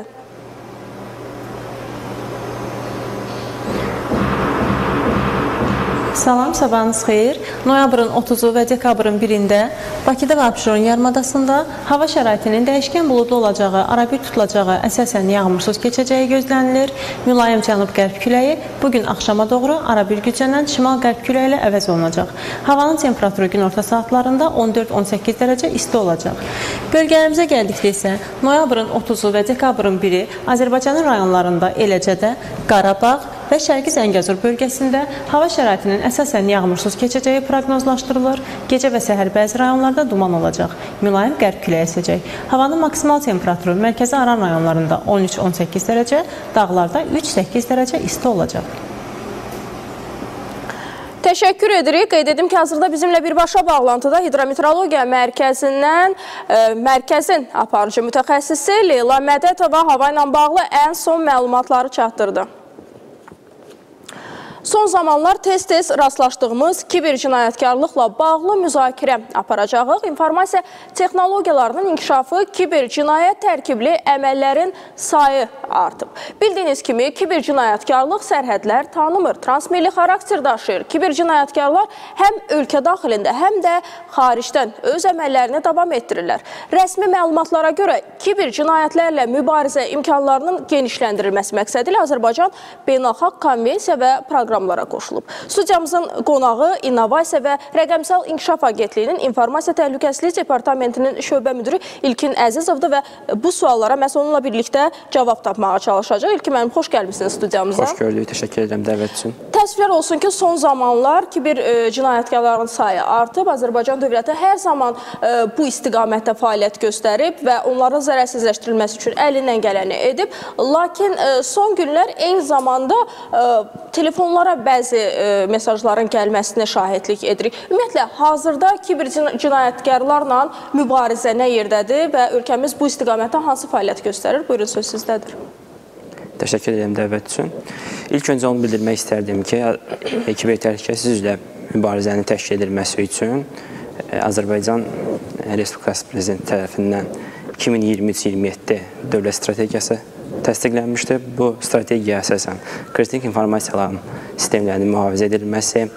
Salam, sabahınız xeyir. Noyabrın otuzu və dekabrın birində Bakıda və Abşeron yarımadasında hava şəraitinin dəyişkən buludlu olacağı, arabir tutulacağı, əsasən yağmursuz keçəcəyi gözlənilir. Mülayim cənub-qərb küləyi bugün axşama doğru arabir güclənən şimal-qərb küləyi ilə əvəz olunacaq. Havanın temperaturu gün orta saatlarında on dörd on səkkiz dərəcə isti olacaq. Bölgələrimizə gəldikdə isə noyabrın otuzu və dekabrın biri Azərbaycanın rayonlarında, eləcə də Qarabağ və Şərqi Zəngəzur bölgəsində hava şəraitinin əsasən yağmursuz keçəcəyi proqnozlaşdırılır. Gecə və səhər bəzi rayonlarda duman olacaq. Mülayim qərb küləyi əsəcək. Havanın maksimal temperaturu mərkəzi Aran rayonlarında on üç on səkkiz dərəcə, dağlarda üç səkkiz dərəcə isti olacaq. Təşəkkür edirik. Qeyd edim ki, hazırda bizimlə birbaşa bağlantıda Hidrometeorologiya Mərkəzindən e, mərkəzin aparıcı mütəxəssisi Leyla Mədətova hava ilə bağlı ən son məlumatları çatdırdı. Son zamanlar tez-tez rastlaşdığımız kiber cinayətkarlıqla bağlı müzakirə aparacağıq. İnformasiya texnologiyalarının inkişafı kiber cinayət tərkibli əməllərin sayı artıb. Bildiyiniz kimi kiber cinayətkarlıq sərhədlər tanımır, transmilli xarakter daşıyır. Kiber cinayətkarlar həm ölkə daxilində, həm də xaricdən öz əməllərini davam etdirirlər. Rəsmi məlumatlara görə kiber cinayətlərlə mübarizə imkanlarının genişləndirilməsi məqsədilə Azərbaycan beynəlxalq konvensiya və proqramlara qoşulub. Studiyamızın qonağı İnnovasiya və Rəqəmsal İnkişaf Agentliyinin İnformasiya Təhlükəsizliyi Departamentinin şöbə müdürü İlkin Əzizovdur və bu suallara məhz onunla birlikdə cavab tapmağa çalışacaq. İlkin mənim, xoş gəlmişsiniz studiyamıza. Xoş gördük, təşəkkür edirəm dəvət üçün. Təəssüflər olsun ki, son zamanlar kiber e, cinayətkarların sayı artıb. Azərbaycan dövləti hər zaman e, bu istiqamətdə fəaliyyət göstərib və onların zərərsizləşdirilməsi üçün əlindən gələni edib. Lakin e, son günlər eyni zamanda e, telefonlara bəzi e, mesajların gəlməsinə şahidlik edirik. Ümumiyyətlə, hazırda kiber cinayətkarlarla mübarizə nə yerdədir və ölkəmiz bu istiqamətdə hansı fəaliyyət göstərir? Buyurun, söz sizdədir. Təşəkkür edirəm dəvət üçün. İlk öncə onu bildirmək istərdim ki, kiber təhlükəsizliklə mübarizənin təşkil edilməsi üçün Azərbaycan Respublikası Prezidenti tərəfindən iki min iyirmi üç iyirmi yeddi dövlət strategiyası təsdiqlənmişdir. Bu strategiyaya əsasən kritik informasiyaların sistemlərinin mühafizə edilməsi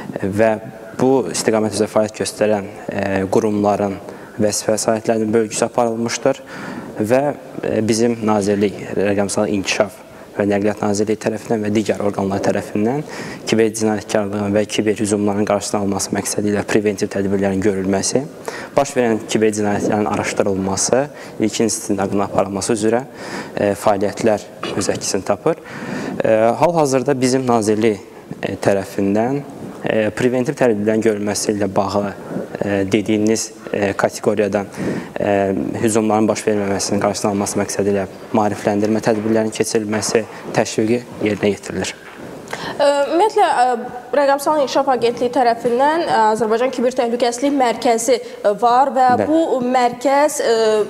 və bu istiqamət üzrə fəaliyyət göstərən qurumların vəzifə sahiblərinin bölgüsü aparılmışdır və bizim Nazirlik, Rəqəmsal İnkişaf və Nəqliyyat Nazirliyi tərəfindən və digər orqanlar tərəfindən kiber cinayətkarlığın və kiber hücumların qarşısının alınması məqsədi ilə preventiv tədbirlərin görülməsi, baş verən kiber cinayətlərin araşdırılması, ilkin istintaqın aparılması üzrə e, fəaliyyətlər öz əksini tapır. E, Hal-hazırda bizim Nazirlik e, tərəfindən e, preventiv tədbirlərin görülməsi ilə bağlı e, dediyiniz e, kateqoriyadan e, hücumların baş verməməsinin qarşısının alınması məqsədi ilə maarifləndirmə tədbirlərinin keçirilməsi, təşviqi yerinə yetirilir. Ümumiyyətlə, Rəqəmsal İnkişaf Agentliyi tərəfindən Azərbaycan Kiber Təhlükəsizlik Mərkəzi var və Bə. bu mərkəz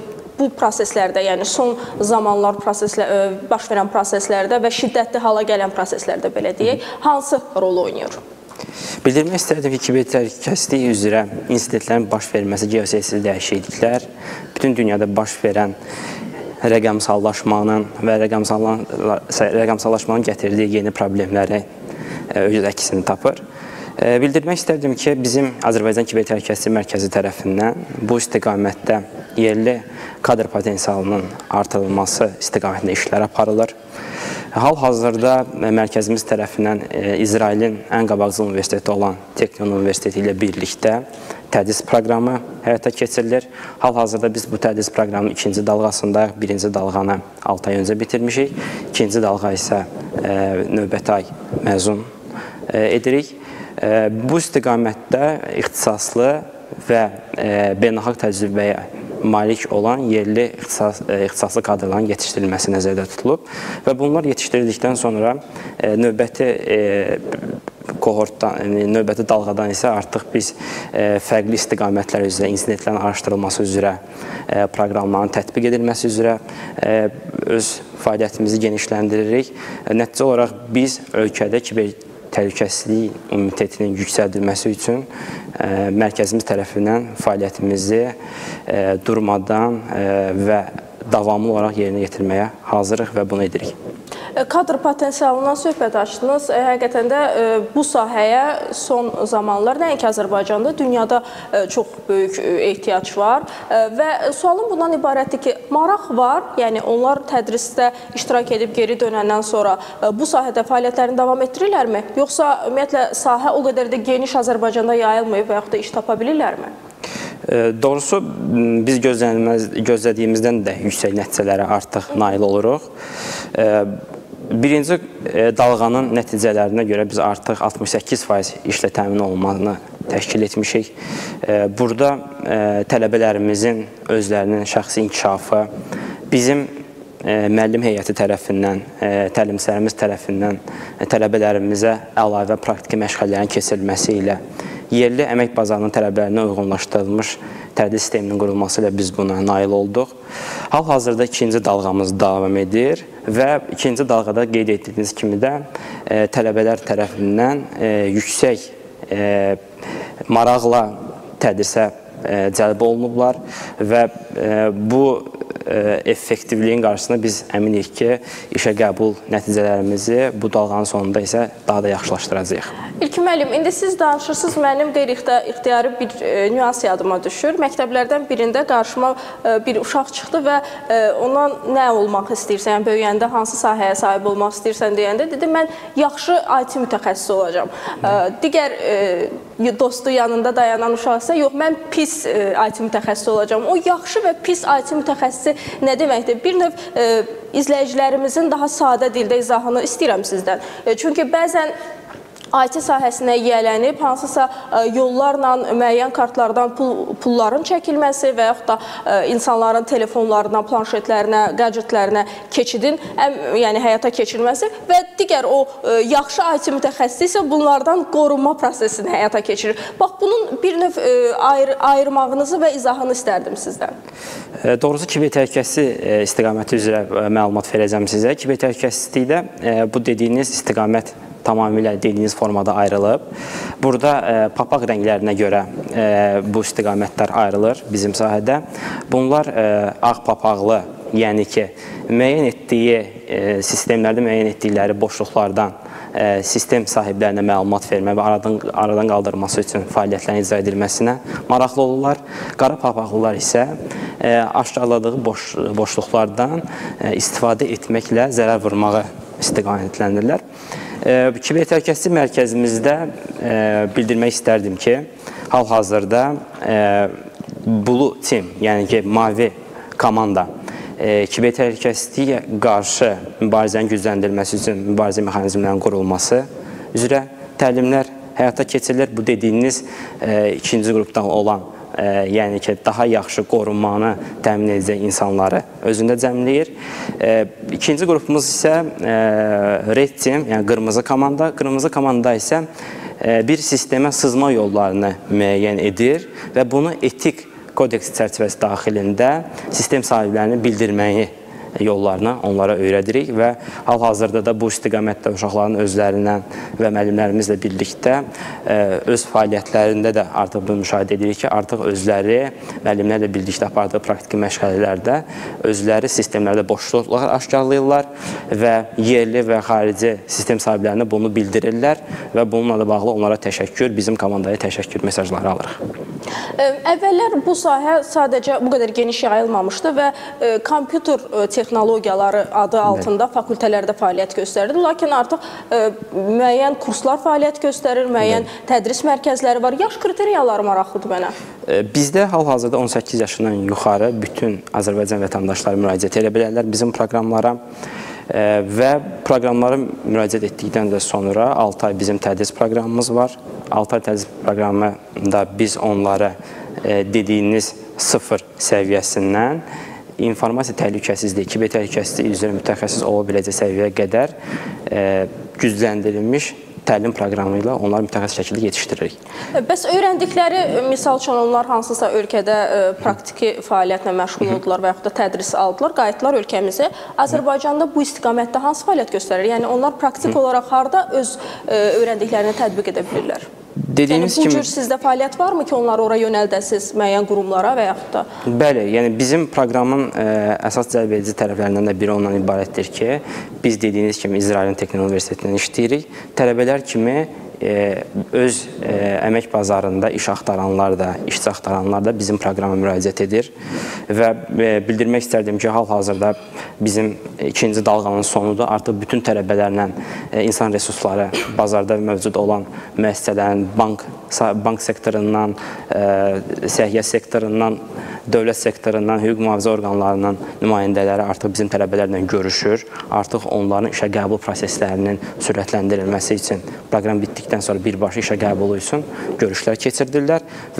bu proseslərdə, yəni son zamanlar proseslər, baş verən proseslərdə və şiddətli hala gələn proseslərdə, belə deyək, hansı rol oynayır? Bildirmək istərdim ki, kiber təhlükəsizlik üzrə insidentlərin baş verməsi, geosiyasi dəyişikliklər, bütün dünyada baş verən rəqəmsallaşmanın və rəqəmsallaşmanın gətirdiyi yeni problemləri öz əksini tapır. Bildirmək istərdim ki, bizim Azərbaycan Kiber Təhlükəsizlik Mərkəzi tərəfindən bu istiqamətdə yerli kadr potensialının artırılması istiqamətində işlər aparılır. Hal-hazırda mərkəzimiz tərəfindən İsrailin ən qabaqcıl universiteti olan Teknion Universiteti ilə birlikdə tədris proqramı həyata keçirilir. Hal-hazırda biz bu tədris proqramının ikinci dalğasında birinci dalğanı altı ay öncə bitirmişik. İkinci dalğa isə növbəti ay məzun edirik. Bu istiqamətdə ixtisaslı və beynəlxalq təcrübəyə malik olan yerli ixtisas, ixtisaslı kadrların yetişdirilməsi nəzərdə tutulub və bunlar yetişdirildikdən sonra növbəti kohortdan, növbəti dalğadan isə artıq biz fərqli istiqamətlər üzrə, insidentlərin araşdırılması üzrə, proqramların tətbiq edilməsi üzrə öz fəaliyyətimizi genişləndiririk. Nəticə olaraq biz ölkədə kiber təhlükəsizlik immunitetinin yüksəldilməsi üçün ə, mərkəzimiz tərəfindən fəaliyyətimizi ə, durmadan ə, və davamlı olaraq yerinə yetirməyə hazırıq və bunu edirik. Kadr potensialından söhbət açdınız. Həqiqətən də bu sahəyə son zamanlar nəinki Azərbaycanda, dünyada çox böyük ehtiyac var və sualım bundan ibarətdir ki, maraq var, yəni onlar tədrisdə iştirak edib geri dönəndən sonra bu sahədə fəaliyyətlərini davam etdirirlərmi? Yoxsa ümumiyyətlə sahə o qədər də geniş Azərbaycanda yayılmayıb və yaxud da iş tapa bilirlərmi? Doğrusu biz gözlədiyimizdən də yüksək nəticələrə artıq nail oluruq. Birinci dalğanın nəticələrinə görə biz artıq altmış səkkiz faiz işlə təmin olunmanı təşkil etmişik. Burada tələbələrimizin özlərinin şəxsi inkişafı, bizim müəllim heyəti tərəfindən, təlimçilərimiz tərəfindən tələbələrimizə əlavə praktiki məşğələlərin keçirilməsi ilə yerli əmək bazarının tələblərinə uyğunlaşdırılmış tədris sisteminin qurulması ilə biz buna nail olduq. Hal-hazırda ikinci dalğamız davam edir və ikinci dalğada qeyd etdiyiniz kimi də e, tələbələr tərəfindən e, yüksək e, maraqla tədrisə e, cəlb olunublar və e, bu e, effektivliyin qarşısında biz əminik ki, işə qəbul nəticələrimizi bu dalğanın sonunda isə daha da yaxşılaşdıracağıq. İlkin müəllim, indi siz danışırsınız, mənim qeyri-ixtiyari bir e, nüans yadıma düşür. Məktəblərdən birində qarşıma e, bir uşaq çıxdı və e, ondan nə olmaq istəyirsən, yəni böyüyəndə hansı sahəyə sahib olmaq istəyirsən deyəndə, dedi, mən yaxşı I T mütəxəssisi olacağam. E, digər e, dostu yanında dayanan uşaq isə, yox, mən pis e, I T mütəxəssisi olacağam. O yaxşı və pis I T mütəxəssisi nə deməkdir? Bir növ e, izləyicilərimizin daha sadə dildə izahını istəyirəm sizdən. E, çünki bəzən I T sahəsinə yiyələnib, hansısa yollarla, müəyyən kartlardan pul, pulların çəkilməsi və yaxud da insanların telefonlarına, planşetlərinə, gadgetlərinə keçidin yəni həyata keçirilməsi və digər o yaxşı I T mütəxəssisi isə bunlardan qorunma prosesini həyata keçirir. Bax, bunun bir növ ayır, ayırmağınızı və izahını istərdim sizdən. Doğrusu kiber təhlükəsizliyi istiqaməti üzrə məlumat verəcəm sizə. Kiber təhlükəsizlikdə bu dediyiniz istiqamət tamamilə dediyiniz formada ayrılıb. Burada e, papaq rənglərinə görə e, bu istiqamətlər ayrılır bizim sahədə. Bunlar e, ağ papaqlı, yəni ki, müəyyən etdiyi e, sistemlərdə müəyyən etdikləri boşluqlardan e, sistem sahiblərinə məlumat vermə və aradan, aradan qaldırması üçün fəaliyyətlərin icra edilməsinə maraqlı olurlar. Qara papaqlılar isə e, aşağıladığı boş, boşluqlardan e, istifadə etməklə zərər vurmağı istiqamətləndirirlər. Kiber təhlükəsizlik mərkəzimizdə e, bildirmək istərdim ki, hal-hazırda e, Blue Team, yəni ki, mavi komanda e, kiber təhlükəsizliyə qarşı mübarizənin gücləndirilməsi üçün mübarizə mexanizmlərinin qurulması üzrə təlimlər həyata keçirilir. Bu dediyiniz e, ikinci qrupdan olan E, yəni ki, daha yaxşı qorunmanı təmin edəcək insanları özündə cəmləyir. E, ikinci qrupumuz isə e, Red Team, yəni qırmızı komanda. Qırmızı komanda isə e, bir sistemə sızma yollarını müəyyən edir və bunu etik kodeks çərçivəsi daxilində sistem sahiblərini bildirməyi yollarını onlara öyrədirik və hal-hazırda da bu istiqamətdə uşaqların özlərindən və müəllimlərimizlə birlikdə öz fəaliyyətlərində də artıq bunu müşahidə edirik ki, artıq özləri müəllimlərlə birlikdə apardığı praktiki məşğələlərdə özləri sistemlərdə boşluqlar aşkarlayırlar və yerli və xarici sistem sahiblərinə bunu bildirirlər və bununla da bağlı onlara təşəkkür, bizim komandaya təşəkkür mesajları alırıq. Əvvəllər bu sahə sadəcə bu qədər geniş yayılmamışdı və kompüter texnologiyaları adı altında fakültələrdə fəaliyyət göstərirdi. Lakin artıq e, müəyyən kurslar fəaliyyət göstərir, müəyyən tədris mərkəzləri var. Yaş kriteriyaları maraqlıdır mənə. E, bizdə hal-hazırda on səkkiz yaşından yuxarı bütün Azərbaycan vətəndaşları müraciət edə bilərlər bizim proqramlara. E, və proqramlara müraciət etdikdən də sonra altı ay bizim tədris proqramımız var. altı ay tədris proqramında biz onları e, dediyiniz sıfır səviyyəsindən informasiya təhlükəsizliyi, kiber təhlükəsizliyi üzrə mütəxəssis ola biləcək səviyyəyə qədər e, gücləndirilmiş təlim proqramı ilə onları mütəxəssis şəkildə yetişdiririk. Bəs öyrəndikləri, misal üçün onlar hansısa ölkədə e, praktiki fəaliyyətlə məşğul oldular və yaxud da tədris aldılar, qayıtdılar ölkəmizə. Azərbaycanda bu istiqamətdə hansı fəaliyyət göstərir? Yəni onlar praktik Hı. olaraq harda öz e, öyrəndiklərini tətbiq edə bilirlər? Dediyimiz yəni, bu kimi... cür sizdə fəaliyyət varmı ki, onları ora yönəldəsiz müəyyən qurumlara və yaxud da? Bəli, yəni bizim proqramın ə, əsas cəlb edici tərəflərindən də biri ondan ibarətdir ki, biz dediyiniz kimi İsrailin Texnik Universitetindən işləyirik. Tələbələr kimi ə, öz ə, əmək bazarında iş axtaranlar da, işçi axtaranlar da bizim proqrama müraciət edir. Və ə, bildirmək istərdim ki, hal-hazırda bizim ikinci dalğanın sonudur. Artıq bütün tələbələrlə ə, insan resursları bazarda mövcud olan müəssisələrin, bank, bank sektorundan, ə, səhiyyə sektorundan, dövlət sektorundan, hüquq mühafizə orqanlarının nümayəndələri artıq bizim tələbələrlə görüşür. Artıq onların işə qəbul proseslərinin sürətləndirilməsi üçün proqram bitdikdən sonra birbaşa işə qəbulu üçün görüşlər keçirdirlər və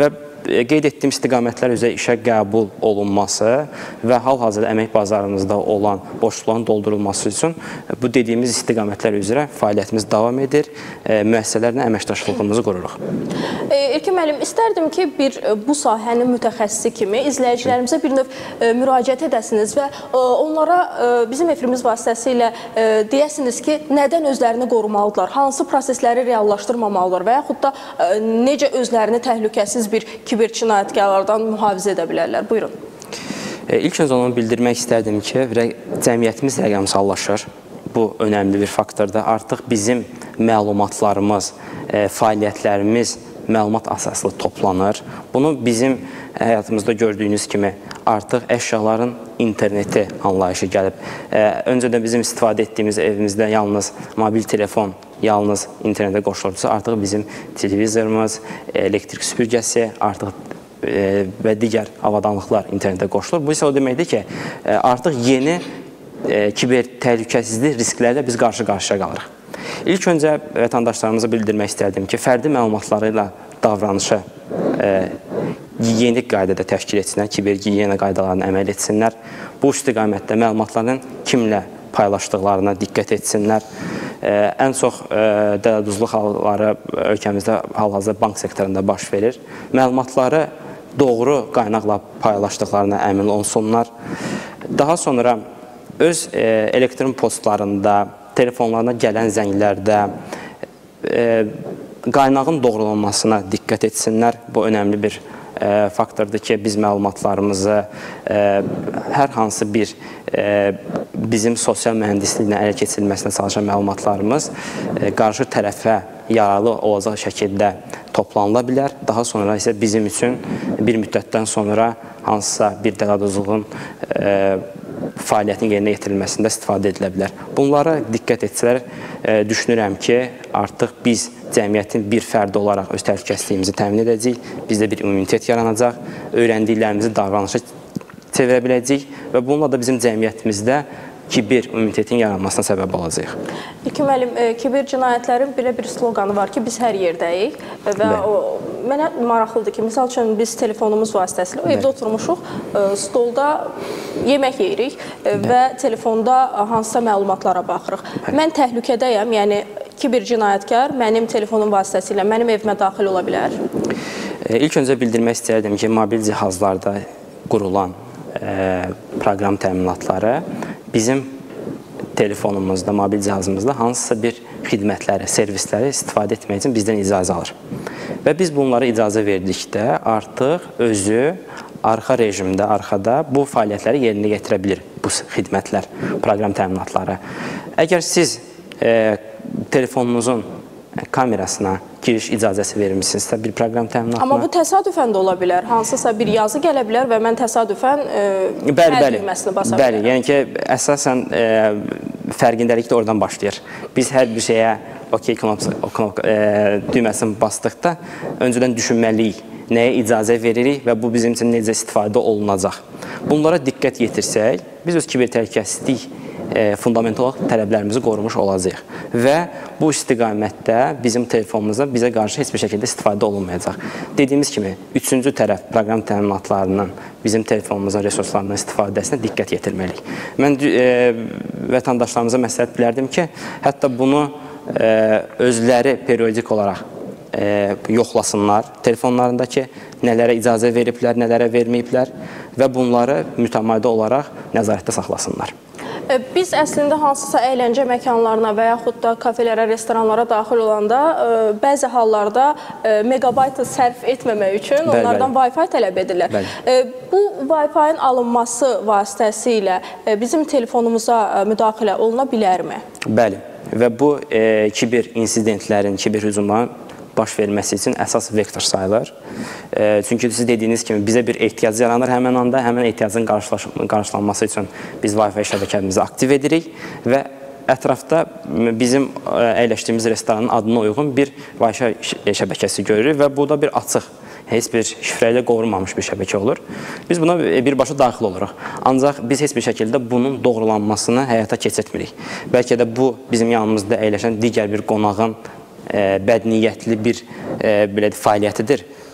qeyd etdiyim istiqamətlər üzrə işə qəbul olunması və hal-hazırda əmək bazarımızda olan boşluqların doldurulması üçün bu dediyimiz istiqamətlər üzrə fəaliyyətimiz davam edir, müəssisələrlə əməkdaşlığımızı qururuq. İlkin müəllim, istərdim ki, bir bu sahənin mütəxəssisi kimi izləyicilərimizə bir növ müraciət edəsiniz və onlara bizim efirimiz vasitəsilə deyəsiniz ki, nədən özlərini qorumalıdırlar, hansı prosesləri reallaşdırmamalıdırlar və yaxud da necə özlərini təhlükəsiz bir kiber cinayətkarlardan mühafizə edə bilərlər. Buyurun. İlk öncə onu bildirmək istərdim ki, cəmiyyətimiz rəqəmsallaşır. Bu önəmli bir faktordur. Artıq bizim məlumatlarımız, fəaliyyətlərimiz məlumat əsaslı toplanır. Bunu bizim həyatımızda gördüyünüz kimi artıq əşyaların interneti anlayışı gəlib. Öncədən bizim istifadə etdiyimiz evimizdə yalnız mobil telefon, yalnız internetə qoşulursa, artıq bizim televizorumuz, elektrik süpürgəsi, artıq və digər avadanlıqlar internetə qoşulur. Bu isə o deməkdir ki, artıq yeni kiber təhlükəsizlik risklərlə biz qarşı-qarşıya qalırıq. İlk öncə vətəndaşlarımıza bildirmək istərdim ki, fərdi məlumatları ilə davranışı gigiyenik qaydada təşkil etsinlər, kiber gigiyena qaydalarına əməl etsinlər. Bu istiqamətdə məlumatların kimlə paylaşdıqlarına diqqət etsinlər. Ən çox dələduzluq halları ölkəmizdə hal-hazırda bank sektorunda baş verir. Məlumatları doğru qaynaqla paylaşdıqlarına əmin olsunlar. Daha sonra öz elektron postlarında, telefonlarına gələn zənglərdə qaynağın doğrulanmasına diqqət etsinlər. Bu önəmli bir faktordur ki, biz məlumatlarımızı hər hansı bir bizim sosial mühəndisliklə ələ keçirilməsinə çalışan məlumatlarımız qarşı tərəfə yararlı olacaq şəkildə toplanıla bilər. Daha sonra isə bizim üçün bir müddətdən sonra hansısa bir dələduzluğun fəaliyyətin yerinə yetirilməsində istifadə edilə bilər. Bunlara diqqət etsələr, düşünürəm ki, artıq biz cəmiyyətin bir fərdi olaraq öz təhlükəsizliyimizi təmin edəcəyik, bizdə bir immunitet yaranacaq, öyrəndiklərimizi davranışa çevirə biləcəyik və bununla da bizim cəmiyyətimizdə kiber immunitetin yaranmasına səbəb olacaq. İlkin müəllim, kiber cinayətlərin belə bir sloqanı var ki, biz hər yerdəyik və mənə maraqlıdır ki, misal üçün biz telefonumuz vasitəsilə o evdə oturmuşuq, stolda yemək yeyirik və telefonda hansısa məlumatlara baxırıq. Mən təhlükədəyəm, yəni kiber cinayətkar mənim telefonum vasitəsilə mənim evimə daxil ola bilər? İlk öncə bildirmək istəyərdim ki, mobil cihazlarda qurulan proqram təminatları bizim telefonumuzda, mobil cihazımızda hansısa bir xidmətləri, servisləri istifadə etmək üçün bizdən icazə alır. Və biz bunlara icazə verdikdə artıq özü arxa rejimdə, arxada bu fəaliyyətləri yerinə yetirə bilir bu xidmətlər, proqram təminatları. Əgər siz e, telefonunuzun kamerasına giriş icazəsi vermişsinizsə bir proqram təminatına... Amma bu təsadüfən də ola bilər. Hansısa bir yazı gələ bilər və mən təsadüfən e, bəli, bəli, düyməsini basa bəli, yəni ki, əsasən e, fərqindəlik də oradan başlayır. Biz hər bir şeyə OK knop, e, düyməsini basdıqda öncədən düşünməliyik, nəyə icazə veririk və bu bizim üçün necə istifadə olunacaq. Bunlara diqqət yetirsək, biz öz kiber təhlükəsizlik E, fundamental olaraq tələblərimizi qorumuş olacaq və bu istiqamətdə bizim telefonumuzda bizə qarşı heç bir şəkildə istifadə olunmayacaq. Dediyimiz kimi, üçüncü tərəf proqram təminatlarının bizim telefonumuzun resurslarından istifadəsinə diqqət yetirməliyik. Mən e, vətəndaşlarımıza məsləhət bilərdim ki, hətta bunu e, özləri periodik olaraq e, yoxlasınlar telefonlarındakı, nələrə icazə veriblər, nələrə verməyiblər və bunları mütəmadi olaraq nəzarətdə saxlasınlar. Biz əslində hansısa əyləncə məkanlarına və yaxud da kafelərə, restoranlara daxil olanda bəzi hallarda megabaytı sərf etməmək üçün bəli, onlardan bəli. Wi-Fi tələb edirlər. Bəli. Bu Wi-Fi-ın alınması vasitəsilə bizim telefonumuza müdaxilə oluna bilərmi? Bəli və bu e, kiber insidentlərin, kiber hücumların baş verməsi üçün əsas vektor sayılır. E, çünki siz dediyiniz kimi bizə bir ehtiyac yaranır həmən anda, həmən ehtiyacın qarşılanması üçün biz Wi-Fi şəbəkəmizi aktiv edirik və ətrafda bizim əyləşdiyimiz restoranın adına uyğun bir Wi-Fi şəbəkəsi görürük və bu da bir açıq, heç bir şifrə ilə qorunmamış bir şəbəkə olur. Biz buna birbaşa daxil oluruq. Ancaq biz heç bir şəkildə bunun doğrulanmasını həyata keçirtmirik. Bəlkə də bu bizim yanımızda əyləşən digər bir qonağın E, bədniyyətli bir e, belə fəaliyyətidir.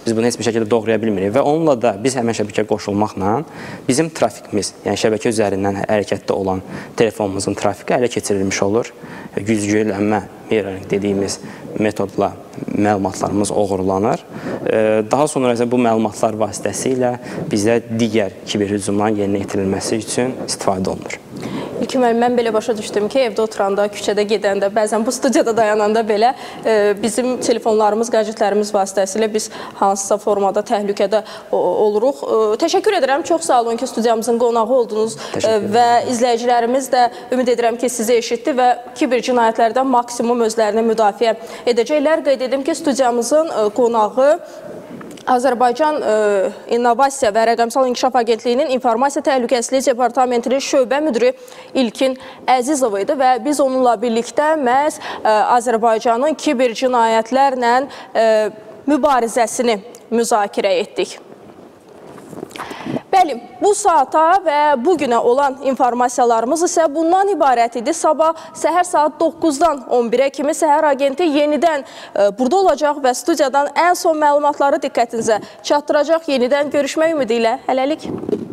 Biz bunu heç bir şəkildə doğraya bilmirik və onunla da biz həmən şəbəkə qoşulmaqla bizim trafikimiz, yəni şəbəkə üzərindən hərəkətdə olan telefonumuzun trafiki ələ keçirilmiş olur. Güzgülənmə, mirroring dediyimiz metodla məlumatlarımız oğurlanır. Daha sonra isə bu məlumatlar vasitəsilə bizdə digər kiber hücumların yerinə yetirilməsi üçün istifadə olunur. İlkin müəllim, mən belə başa düşdüm ki, evdə oturanda, küçədə gedəndə, bəzən bu studiyada dayananda belə e, bizim telefonlarımız, gadgetlərimiz vasitəsilə biz hansısa formada təhlükədə oluruq. E, təşəkkür edirəm, çox sağ olun ki, studiyamızın qonağı oldunuz e, və izləyicilərimiz də ümid edirəm ki, sizi eşitdi və kiber cinayətlərdən maksimum özlərini müdafiə edəcəklər. Qeyd edim ki, studiyamızın e, qonağı Azərbaycan e, İnnovasiya və Rəqəmsal İnkişaf Agentliyinin İnformasiya Təhlükəsizliyi Departamentinin şöbə müdürü İlkin Əzizov idi və biz onunla birlikdə məhz e, Azərbaycanın kiber cinayətlərlə e, mübarizəsini müzakirə etdik. Bəli, bu saata və bugünə olan informasiyalarımız isə bundan ibarət idi. Sabah səhər saat doqquzdan on birə kimi Səhər Agenti yenidən e, burada olacaq və studiyadan ən son məlumatları diqqətinizə çatdıracaq. Yenidən görüşmək ümidi ilə hələlik.